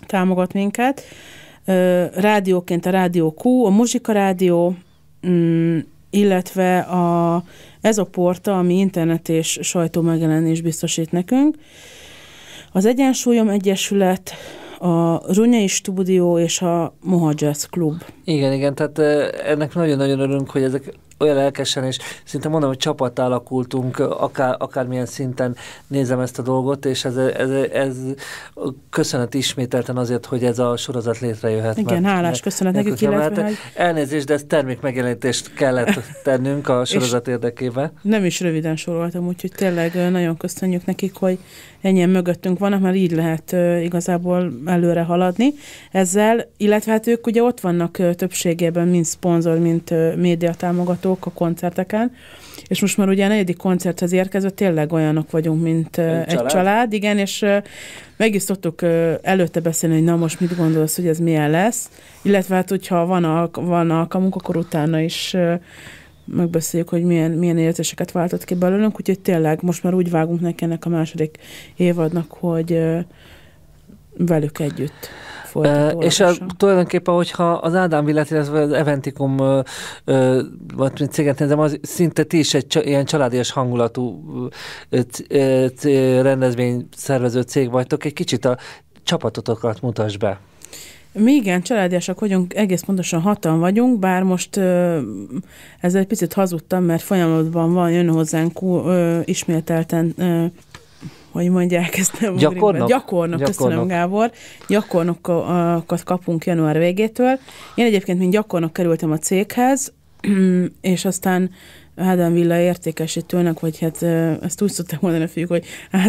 támogat minket. Rádióként a Rádió Q, a Muzsika Rádió, illetve a, ez a porta, ami internet és sajtó megjelenés biztosít nekünk. Az Egyensúlyom Egyesület, a Runyai Stúdió és a Moha Jazz Klub. Igen, igen, tehát ennek nagyon-nagyon örülünk, hogy ezek olyan lelkesen, és szinte mondom, hogy csapattá alakultunk, akár, akármilyen szinten nézem ezt a dolgot, és ez, ez, ez köszönet ismételten azért, hogy ez a sorozat létrejöhet. Igen, mert, hálás köszönet nekik, illetve, hogy... Elnézést, de ezt termékmegjelenítést kellett tennünk a sorozat érdekében. Nem is röviden soroltam, úgyhogy tényleg nagyon köszönjük nekik, hogy ennyien mögöttünk vannak, mert így lehet uh, igazából előre haladni ezzel, illetve hát ők ugye ott vannak uh, többségében, mint szponzor, mint uh, médiatámogatók a koncerteken, és most már ugye a negyedik koncerthez érkezve tényleg olyanok vagyunk, mint uh, egy, egy család. család, igen, és uh, meg is szoktuk uh, előtte beszélni, hogy na most mit gondolsz, hogy ez milyen lesz, illetve hát hogyha van, alk- van alkalmunk, akkor utána is uh, megbeszéljük, hogy milyen, milyen érzéseket váltott ki belőlünk, úgyhogy tényleg most már úgy vágunk neki ennek a második évadnak, hogy uh, velük együtt folytató. Uh, és a, tulajdonképpen, hogyha az Ádám Villát, illetve az Eventicum uh, uh, céget nézem, az szinte ti is egy csa, ilyen családias hangulatú uh, uh, rendezvény szervező cég vagytok. Egy kicsit a csapatotokat mutasd be. Mi igen, családiasak vagyunk, egész pontosan hatan vagyunk, bár most ö, ezzel egy picit hazudtam, mert folyamatban van, jön hozzánk ö, ismételten, ö, hogy mondják ezt nem Gyakornok? Gyakornok, Gyakornok, köszönöm Gábor. Gyakornokat kapunk január végétől. Én egyébként, mint gyakornok kerültem a céghez, és aztán Ádám Villa értékesítőnek, vagy hát ezt úgy szokták mondani a fiúk, hogy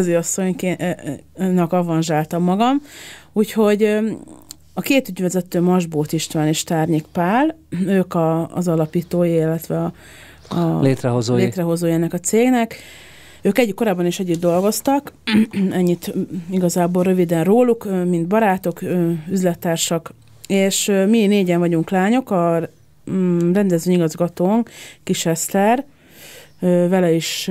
háziasszonynak avanzsáltam magam. Úgyhogy a két ügyvezető, Masbót István és Tárnyik Pál, ők a, az alapítói, illetve a, a létrehozói. létrehozói ennek a cégnek. Ők együtt korábban is együtt dolgoztak, ennyit igazából röviden róluk, mint barátok, üzlettársak, és mi négyen vagyunk lányok, a rendezvényigazgatónk, Kis Eszter, vele is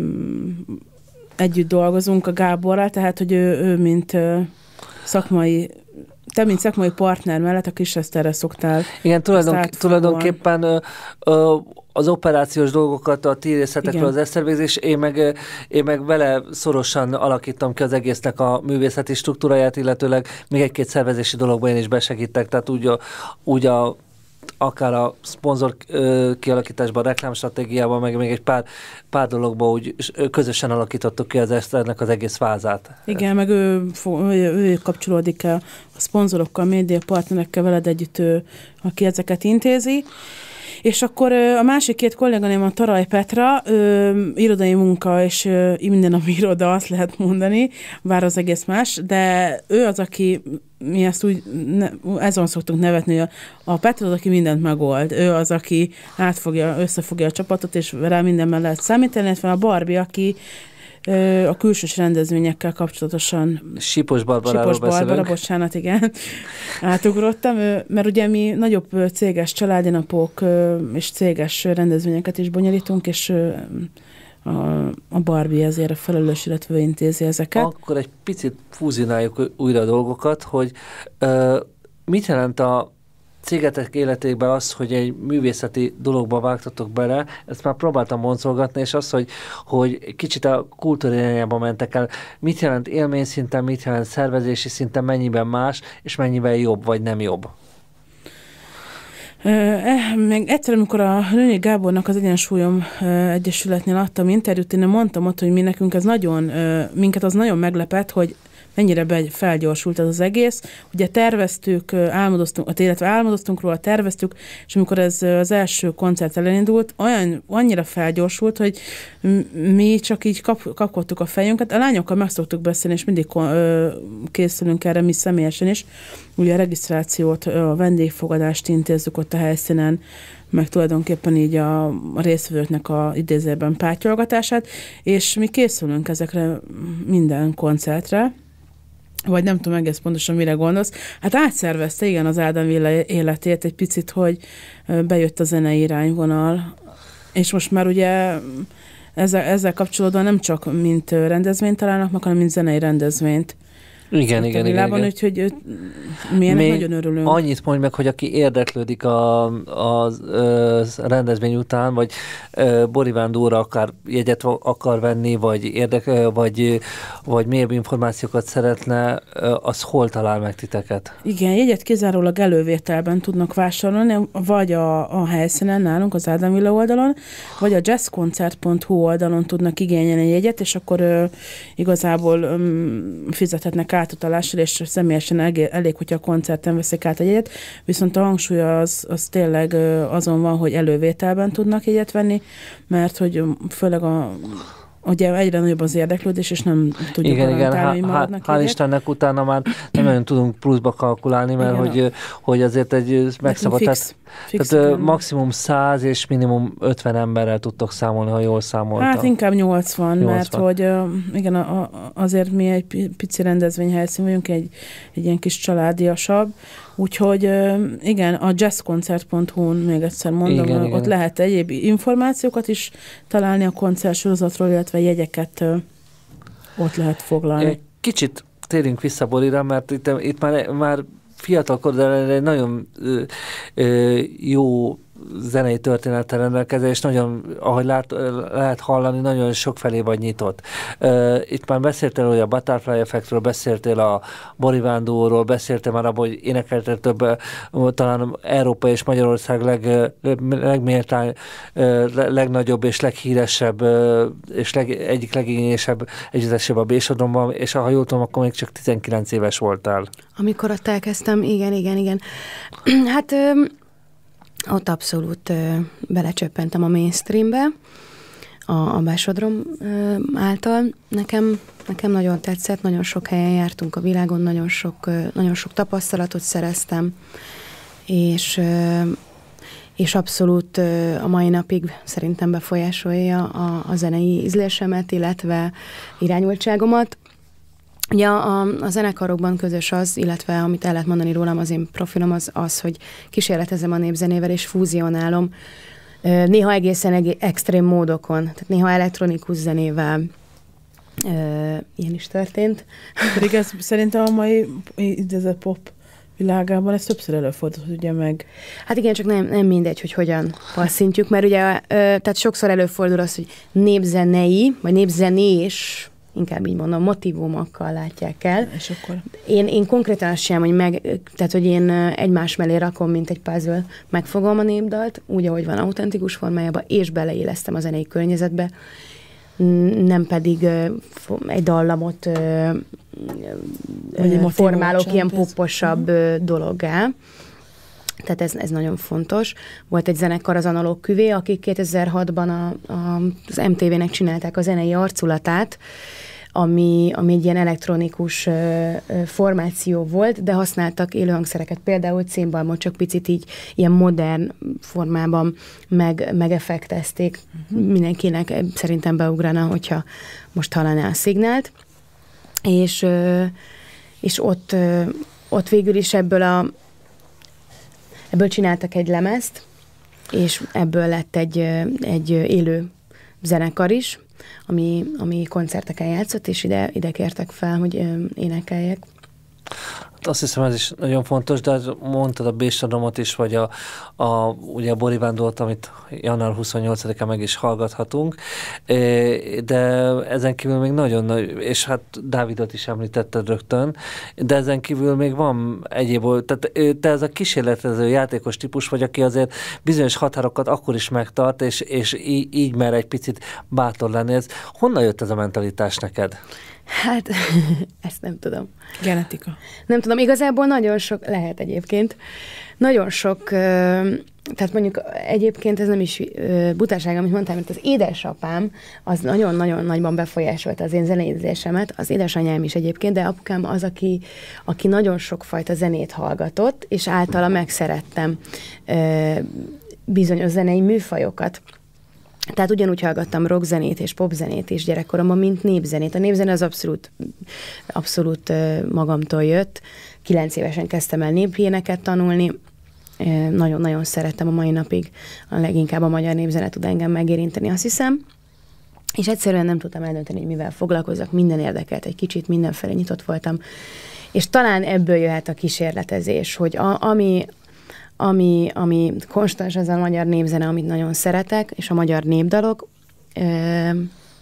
együtt dolgozunk a Gáborral, tehát hogy ő, ő mint szakmai te, mint szakmai partner mellett a Kis Eszterre szoktál. Igen, tulajdon, tulajdonképpen ö, ö, az operációs dolgokat a ti részletekről az Eszter végzi, és én meg, én meg vele szorosan alakítom ki az egésznek a művészeti struktúráját, illetőleg még egy-két szervezési dologban én is besegítek, tehát úgy a, úgy a akár a szponzor kialakításban, a reklámstratégiában, meg még egy pár, pár dologban úgy közösen alakítottuk ki az Eszternek az egész fázát. Igen, meg ő, ő, ő kapcsolódik a szponzorokkal, médiapartnerekkel, veled együtt ő, aki ezeket intézi. És akkor a másik két kolléganém, a Taraj Petra, ö, irodai munka, és ö, minden nap iroda, azt lehet mondani, bár az egész más, de ő az, aki, mi ezt úgy, ne, ezen szoktunk nevetni, a, a Petra az, aki mindent megold. Ő az, aki átfogja, összefogja a csapatot, és rá mindenben lehet számítani, illetve a Barbie, aki ö, a külsős rendezvényekkel kapcsolatosan... Sipos Barbaráról Sipos Barbara, bocsánat, igen. Átugrottam, mert ugye mi nagyobb céges családi napok és céges rendezvényeket is bonyolítunk, és a, a Barbie ezért a felelős, illetve intézi ezeket. Akkor egy picit fúzionáljuk újra a dolgokat, hogy uh, mit jelent a cégetek életében az, hogy egy művészeti dologba vágtatok bele, ezt már próbáltam boncolgatni, és az, hogy, hogy kicsit a kultúra irányába mentek el. Mit jelent élmény szinten, mit jelent szervezési szinten, mennyiben más, és mennyiben jobb, vagy nem jobb? Meg egyszer, amikor a Rönyei Gábornak az Egyensúlyom Egyesületnél adtam interjút, én mondtam ott, hogy mi nekünk ez nagyon, minket az nagyon meglepett, hogy mennyire be, felgyorsult ez az egész. Ugye terveztük, álmodoztunk, illetve álmodoztunk róla, terveztük, és amikor ez az első koncert elindult, olyan, annyira felgyorsult, hogy mi csak így kap, kapkodtuk a fejünket. A lányokkal meg szoktuk beszélni, és mindig készülünk erre mi személyesen is. Ugye a regisztrációt, a vendégfogadást intézzük ott a helyszínen, meg tulajdonképpen így a, a részvevőknek a idézőben pátyolgatását, és mi készülünk ezekre minden koncertre, vagy nem tudom egész pontosan, mire gondolsz. Hát átszervezte, igen, az Ádám Villa életét egy picit, hogy bejött a zenei irányvonal, és most már ugye ezzel, ezzel kapcsolatban nem csak mint rendezvényt találnak meg, hanem mint zenei rendezvényt. Igen, igen, igen, igen. Úgyhogy mi ennek nagyon örülünk. Annyit mondj meg, hogy aki érdeklődik a, a, a rendezvény után, vagy Borivándóra akár jegyet akar venni, vagy érdekel, vagy, vagy mélyebb információkat szeretne, az hol talál meg titeket? Igen, jegyet kizárólag elővételben tudnak vásárolni, vagy a, a helyszínen nálunk, az Ádám Villa oldalon, vagy a jazzkoncert pont hu oldalon tudnak igényelni jegyet, és akkor ö, igazából ö, fizethetnek átutalással, és személyesen elég, elég, hogyha a koncerten veszik át a jegyet, viszont a hangsúly az, az tényleg ö, azon van, hogy elővételben tudnak jegyet venni, mert hogy főleg a ugye egyre nagyobb az érdeklődés, és nem tudjuk igen, garantálni, igen, hogy maradnak hál' Istennek utána már nem nagyon tudunk pluszba kalkulálni, mert igen, hogy, hogy azért egy megszabad, fix, fix tehát fix maximum száz és minimum ötven emberrel tudtok számolni, ha jól számoltam. Hát inkább nyolcvan, nyolcvan. Mert hogy igen, a, a, azért mi egy pici rendezvényhelyszín vagyunk, egy, egy ilyen kis családiasabb, úgyhogy igen, a jazzkoncert pont hu-n még egyszer mondom, igen, ott igen. lehet egyéb információkat is találni a koncertsorozatról, illetve jegyeket ott lehet foglalni. Kicsit térjünk vissza Borira, mert itt, itt már, már fiatalkor, de egy nagyon ö, ö, jó zenei történettel rendelkezel, és nagyon, ahogy lát, lehet hallani, nagyon sokfelé vagy nyitott. Itt már beszéltél hogy a Butterfly Effectről, beszéltél a Borivándóról, beszéltél már abban, hogy énekeltél több, talán Európa és Magyarország leg, legméltán, legnagyobb és leghíresebb és leg, egyik legigényesebb együttesebb a Bésodromban, és ha jól tudom, akkor még csak tizenkilenc éves voltál. Amikor ott elkezdtem, igen, igen, igen. Hát ott abszolút ö, belecsöppentem a mainstreambe, a, a Bésodrom ö, által. Nekem, nekem nagyon tetszett, nagyon sok helyen jártunk a világon, nagyon sok, ö, nagyon sok tapasztalatot szereztem, és, ö, és abszolút ö, a mai napig szerintem befolyásolja a, a zenei ízlésemet, illetve irányultságomat. Ugye a, a zenekarokban közös az, illetve amit el lehet mondani rólam, az én profilom az az, hogy kísérletezem a népzenével és fúzionálom, néha egészen eg- extrém módokon, tehát néha elektronikus zenével. Ilyen is történt. Pedig ez szerintem a mai idézett pop világában ez többször előfordult, ugye meg... Hát igen, csak nem, nem mindegy, hogy hogyan passzintjuk, mert ugye tehát sokszor előfordul az, hogy népzenei, vagy népzenés, inkább így mondom, motivumokkal látják el. És akkor? Én, én konkrétan azt sem, hogy meg, tehát, hogy én egymás mellé rakom, mint egy puzzle, megfogom a népdalt, úgy, ahogy van, autentikus formájában, és beleélesztem a zenei környezetbe, nem pedig egy dallamot formálok ilyen poposabb uh-huh. dologgá. Tehát ez, ez nagyon fontos. Volt egy zenekar, az Analóg Küvé, akik kétezer-hatban a, a, az em té vének csinálták a zenei arculatát, ami, ami egy ilyen elektronikus ö, ö, formáció volt, de használtak élőhangszereket, például cimbalmot, csak picit így ilyen modern formában meg, megeffektezték. Uh-huh. Mindenkinek szerintem beugrana, hogyha most hallaná a szignált. És, ö, és ott, ö, ott végül is ebből a Ebből csináltak egy lemezt, és ebből lett egy, egy élő zenekar is, ami, ami koncerteken játszott, és ide, ide kértek fel, hogy énekeljek. Azt hiszem, ez is nagyon fontos, de mondtad a Bésodromot is, vagy a, a, ugye a Borivándót, amit január huszonnyolcadikán meg is hallgathatunk, de ezen kívül még nagyon nagy, és hát Dávidot is említetted rögtön, de ezen kívül még van egyéb, tehát te ez a kísérletező játékos típus vagy, aki azért bizonyos határokat akkor is megtart, és, és így, így mer egy picit bátor lenni. Ez, honnan jött ez a mentalitás neked? Hát, ezt nem tudom. Genetika. Nem tudom, igazából nagyon sok, lehet egyébként, nagyon sok, tehát mondjuk egyébként ez nem is butaság, amit mondtam, mert az édesapám az nagyon-nagyon nagyban befolyásolta az én zeneízlésemet, az édesanyám is egyébként, de apukám az, aki, aki nagyon sokfajta zenét hallgatott, és általa megszerettem bizonyos zenei műfajokat. Tehát ugyanúgy hallgattam rockzenét és popzenét is gyerekkoromban, mint népzenét. A népzene az abszolút, abszolút magamtól jött. Kilenc évesen kezdtem el népéneket tanulni. Nagyon-nagyon szerettem a mai napig. A leginkább a magyar népzene tud engem megérinteni, azt hiszem. és egyszerűen nem tudtam eldönteni, hogy mivel foglalkozzak, minden érdekelt, egy kicsit mindenfelé nyitott voltam, és talán ebből jöhet a kísérletezés, hogy a, ami, ami, ami konstans, az a magyar népzene, amit nagyon szeretek, és a magyar népdalok. Ö,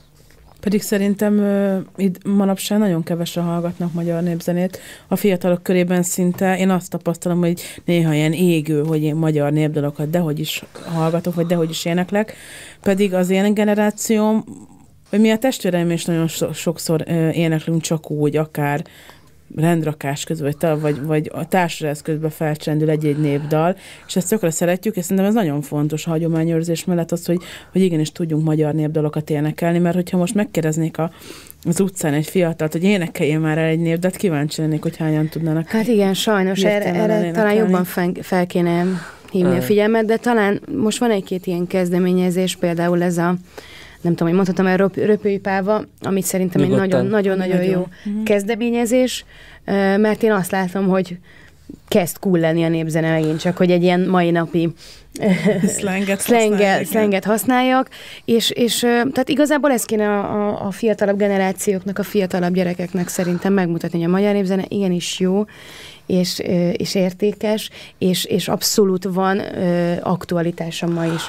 Pedig szerintem uh, itt manapság nagyon kevesen hallgatnak magyar népzenét. A fiatalok körében szinte én azt tapasztalom, hogy néha ilyen égő, hogy én magyar népdalokat dehogy is hallgatok, vagy dehogy is éneklek. Pedig az én generációm, mi a testvéreim is nagyon so- sokszor uh, éneklünk csak úgy, akár rendrakás közben, vagy, vagy, vagy a társadalás közben felcsendül egy-egy népdal, és ezt tökre szeretjük, és szerintem ez nagyon fontos a hagyományőrzés mellett az, hogy, hogy igenis tudjunk magyar népdalokat énekelni, mert hogyha most megkérdeznék a, az utcán egy fiatalt, hogy énekeljen már el egy népdalt, kíváncsi lennék, hogy hányan tudnának. Hát igen, sajnos erre, erre talán jobban fel, fel kéne hívni a figyelmet, de talán most van egy-két ilyen kezdeményezés, például ez a nem tudom, hogy mondhatom el Röpőipáva, amit szerintem Nyugodtan. egy nagyon-nagyon jó uh-huh. kezdeményezés, mert én azt látom, hogy kezd cool lenni a népzene megint csak, hogy egy ilyen mai napi szlenget, szlenget, szlenget használjak, és, és tehát igazából ez kéne a, a, a fiatalabb generációknak, a fiatalabb gyerekeknek szerintem megmutatni, hogy a magyar népzene igenis jó, és, és értékes, és, és abszolút van aktualitása ma is.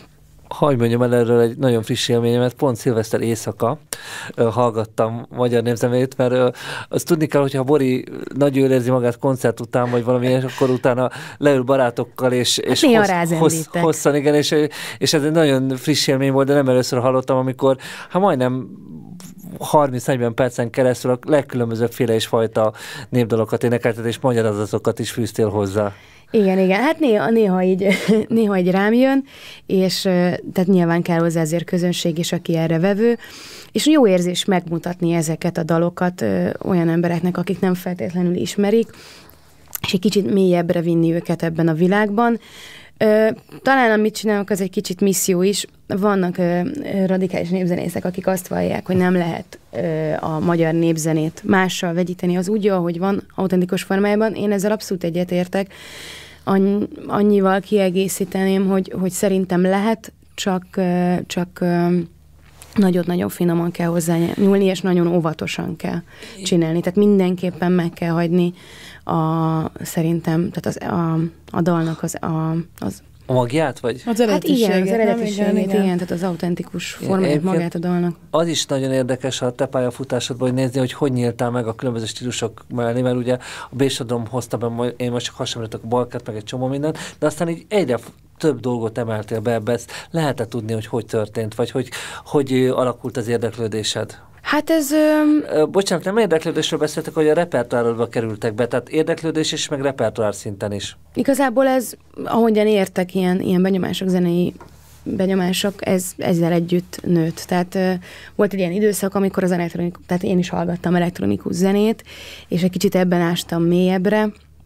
Hagy mondjam el erről egy nagyon friss élményemet, pont szilveszter éjszaka uh, hallgattam magyar népzenét, mert uh, azt tudni kell, hogyha Bori nagy jól érzi magát koncert után, vagy valami, és akkor utána leül barátokkal, és, és hát hossz, hossz, hosszan, igen, és, és ez egy nagyon friss élmény volt, de nem először hallottam, amikor hát majdnem harminc-negyven percen keresztül a legkülönbözőbbféle és fajta népdalokat énekelted, és magyarázatokat is fűztél hozzá. Igen, igen. Hát néha, néha, így, néha így rám jön, és tehát nyilván kell hozzá azért közönség is, aki erre vevő, és jó érzés megmutatni ezeket a dalokat ö, olyan embereknek, akik nem feltétlenül ismerik, és egy kicsit mélyebbre vinni őket ebben a világban. Ö, talán amit csinálok, az egy kicsit misszió is. Vannak ö, radikális népzenészek, akik azt vallják, hogy nem lehet ö, a magyar népzenét mással vegyíteni az úgy, ahogy van, autentikus formájában. Én ezzel abszolút egyetértek. Annyi, annyival kiegészíteném, hogy, hogy szerintem lehet, csak, csak nagyon-nagyon finoman kell hozzá nyúlni, és nagyon óvatosan kell csinálni. Tehát mindenképpen meg kell hagyni a, szerintem, tehát az, a, a dalnak az, a, az a magját, vagy? Az hát igen, az eredetiségét, igen, igen. igen, tehát az autentikus formáját, magát a dalnak. Az is nagyon érdekes a te pályafutásodban, hogy nézni, hogy hogy nyíltál meg a különböző stílusok mellé, mert ugye a Bésodrom hozta be, én most csak hasonlítok a balkát, meg egy csomó mindent, de aztán így egyre több dolgot emeltél be ebbe, ezt lehet-e tudni, hogy hogy történt, vagy hogy, hogy alakult az érdeklődésed? Hát ez... Öm... Bocsánat, nem érdeklődésről beszéltek, hogy a repertoárodba kerültek be, tehát érdeklődés is, meg repertoár szinten is. Igazából ez, ahogyan értek ilyen, ilyen benyomások, zenei benyomások, ez ezzel együtt nőtt. Tehát uh, volt egy ilyen időszak, amikor az elektronikus, tehát én is hallgattam elektronikus zenét, és egy kicsit ebben ástam mélyebbre.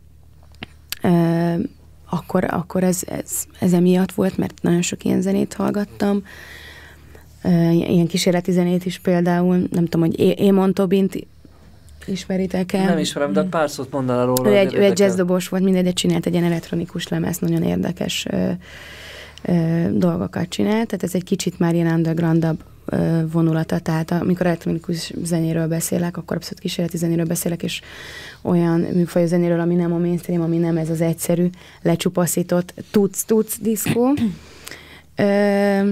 Uh, akkor, akkor ez, ez, ez emiatt volt, mert nagyon sok ilyen zenét hallgattam. Ilyen kísérleti zenét is például, nem tudom, hogy Émon Tobint ismeritek el? Nem ismerem, de pár szót mondaná róla. Ő egy, ő egy jazzdobos volt, mindegy, de csinált egy ilyen elektronikus lemez, nagyon érdekes ö, ö, dolgokat csinált, tehát ez egy kicsit már ilyen undergroundabb ö, vonulata, tehát amikor elektronikus zenéről beszélek, akkor abszolút kísérleti zenéről beszélek, és olyan műfajú zenéről, ami nem a mainstream, ami nem ez az egyszerű, lecsupaszított tuc-tuc diszkó. Ö,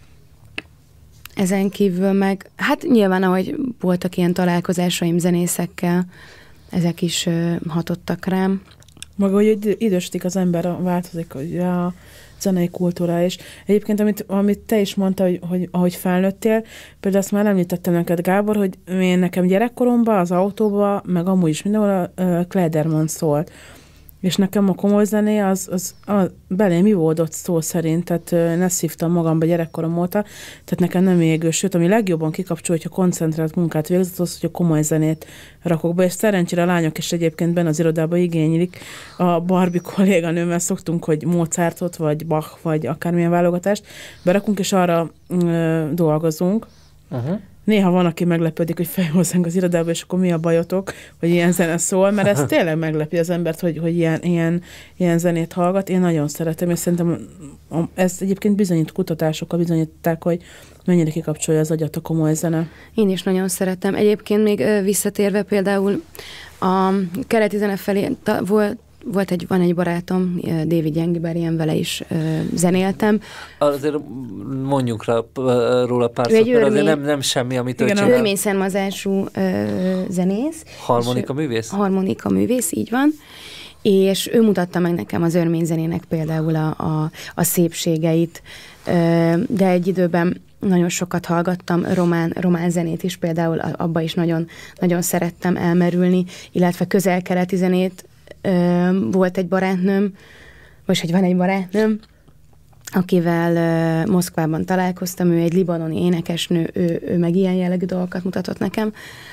Ezen kívül meg, hát nyilván, ahogy voltak ilyen találkozásaim zenészekkel, ezek is ö, hatottak rám. Maga, hogy idősödik az ember, változik hogy a zenei kultúra is. Egyébként, amit, amit te is mondta, hogy, hogy ahogy felnőttél, például azt már említettem neked, Gábor, hogy én nekem gyerekkoromban, az autóban, meg amúgy is mindenhol a uh, Klederman szólt. És nekem a komoly zené az, az a, belém ivódott szó szerint, tehát én ezt szívtam magamba gyerekkorom óta, tehát nekem nem égő, sőt, ami legjobban kikapcsol, hogyha koncentrált munkát végzett, az, hogy a komoly zenét rakok be, és szerencsére a lányok is egyébként benne az irodában igénylik. A Barbie kolléganőmmel szoktunk, hogy Mozartot, vagy Bach, vagy akármilyen válogatást berakunk, és arra ö, dolgozunk. Uh-huh. néha van, aki meglepődik, hogy feljön hozzánk az irodába, és akkor mi a bajotok, hogy ilyen zene szól, mert ez tényleg meglepi az embert, hogy, hogy ilyen, ilyen, ilyen zenét hallgat. Én nagyon szeretem, és szerintem ezt egyébként bizonyít kutatásokkal bizonyították, hogy mennyire kikapcsolja az agyat a komoly zene. Én is nagyon szeretem. Egyébként még visszatérve például a keleti zene felé ta, volt, volt egy, van egy barátom, David Jengiber, ilyen vele is ö, zenéltem. Azért mondjuk rá, róla pár szót, mert azért nem, nem semmi, amit ő csinál. Örmény származású ö, zenész. Harmonika művész? Harmonika művész, így van. És ő mutatta meg nekem az örmény zenének például a, a, a szépségeit, ö, de egy időben nagyon sokat hallgattam román, román zenét is, például abba is nagyon, nagyon szerettem elmerülni, illetve közel-keleti zenét. Ö, volt egy barátnőm, most hogy van egy barátnőm, akivel ö, Moszkvában találkoztam, ő egy libanoni énekesnő, ő, ő meg ilyen jellegű dolgokat mutatott nekem,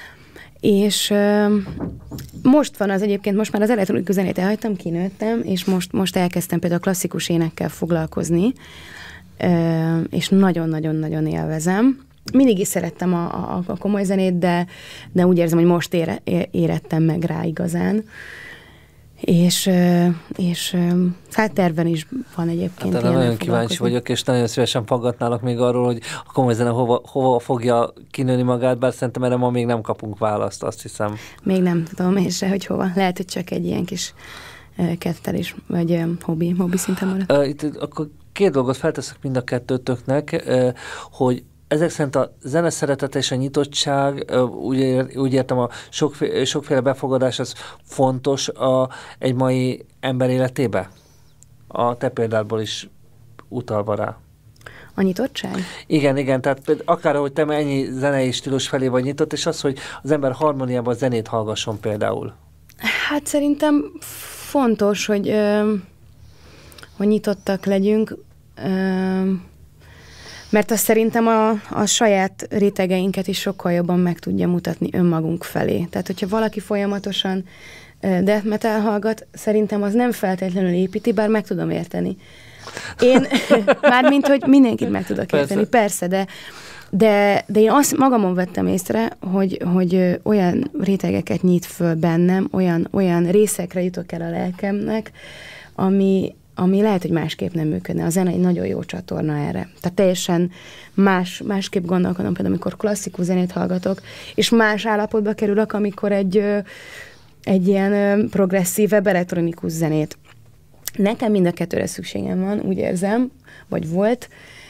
és ö, most van az egyébként, most már az elektronikus zenét elhagytam, kinőttem, és most, most elkezdtem például a klasszikus énekkel foglalkozni, ö, és nagyon-nagyon-nagyon élvezem. Mindig is szerettem a, a, a komoly zenét, de, de úgy érzem, hogy most ére, érettem meg rá igazán. És, és hát terven is van egyébként. Hát nagyon kíváncsi vagyok, és nagyon szívesen faggatnálok még arról, hogy a komoly zene hova, hova fogja kinőni magát, bár szerintem erre ma még nem kapunk választ, azt hiszem. Még nem tudom én se, hogy hova. Lehet, hogy csak egy ilyen kis kettelés, vagy hobbi, hobbi szinten marad. Itt akkor két dolgot felteszek mind a kettőtöknek, hogy ezek szerint a zene szeretete és a nyitottság, úgy, ér, úgy értem, a sokféle, sokféle befogadás, az fontos a, egy mai ember életébe? A te példádból is utalva rá. A nyitottság? Igen, igen, tehát akár, hogy te ennyi zenei stílus felé vagy nyitott, és az, hogy az ember harmóniában a zenét hallgasson például. Hát szerintem fontos, hogy, ö, hogy nyitottak legyünk, ö, mert azt szerintem a, a saját rétegeinket is sokkal jobban meg tudja mutatni önmagunk felé. Tehát, hogyha valaki folyamatosan death metal hallgat, szerintem az nem feltétlenül építi, bár meg tudom érteni. Én, mármint, hogy mindenkit meg tudok persze. érteni, persze, de, de, de én azt magamon vettem észre, hogy, hogy olyan rétegeket nyit föl bennem, olyan, olyan részekre jutok el a lelkemnek, ami, ami lehet, hogy másképp nem működne. A zene egy nagyon jó csatorna erre. Tehát teljesen más, másképp gondolkodom, például amikor klasszikus zenét hallgatok, és más állapotba kerülök, amikor egy, egy ilyen progresszívebb elektronikus zenét. Nekem mind a kettőre szükségem van, úgy érzem, vagy volt.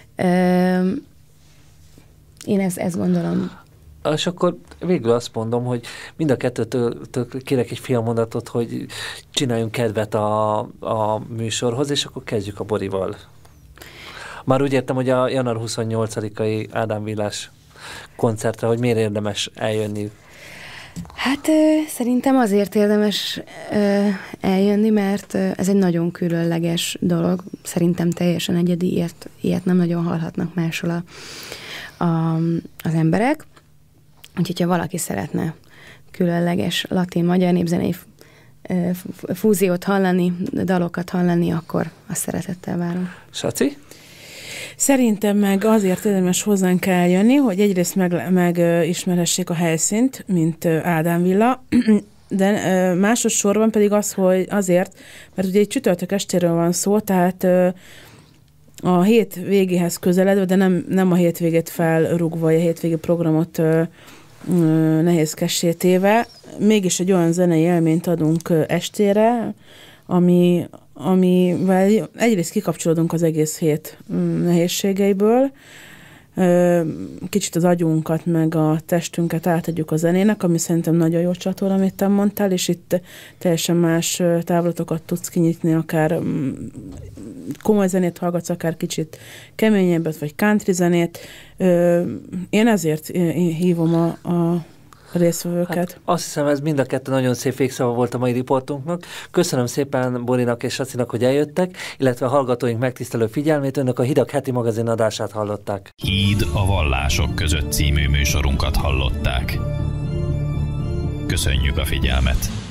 Én ezt, ezt gondolom. És akkor végül azt mondom, hogy mind a kettőtől kérek egy fél mondatot, hogy csináljunk kedvet a, a műsorhoz, és akkor kezdjük a Borival. Már úgy értem, hogy a január huszonnyolcadikai Ádám Villás koncertre, hogy miért érdemes eljönni? Hát szerintem azért érdemes eljönni, mert ez egy nagyon különleges dolog. Szerintem teljesen egyedi, ilyet, ilyet nem nagyon hallhatnak máshol a, a, az emberek. Úgyhogy, ha valaki szeretne különleges latin-magyar népzenei fúziót hallani, dalokat hallani, akkor azt szeretettel várom. Saci? Szerintem meg azért érdemes hozzánk eljönni, hogy egyrészt meg, megismerhessék a helyszínt, mint Ádám Villa, de másodszorban pedig az, hogy azért, mert ugye egy csütörtök estéről van szó, tehát a hét végéhez közeledve, de nem, nem a hétvégét felrúgva, vagy a hétvégi programot nehézkessé téve, mégis egy olyan zenei élményt adunk estére, ami, amivel egyrészt kikapcsolódunk az egész hét nehézségeiből, kicsit az agyunkat, meg a testünket átadjuk a zenének, ami szerintem nagyon jó csatorna, amit te mondtál, és itt teljesen más távlatokat tudsz kinyitni, akár komoly zenét hallgatsz, akár kicsit keményebbet, vagy country zenét. Én ezért hívom a, a résztvevőket. Hát azt hiszem, ez mind a kettő nagyon szép végszava volt a mai riportunknak. Köszönöm szépen Borinak és Sacinak, hogy eljöttek, illetve a hallgatóink megtisztelő figyelmét. Önök a Hidak heti magazin adását hallották. Híd a vallások között című műsorunkat hallották. Köszönjük a figyelmet!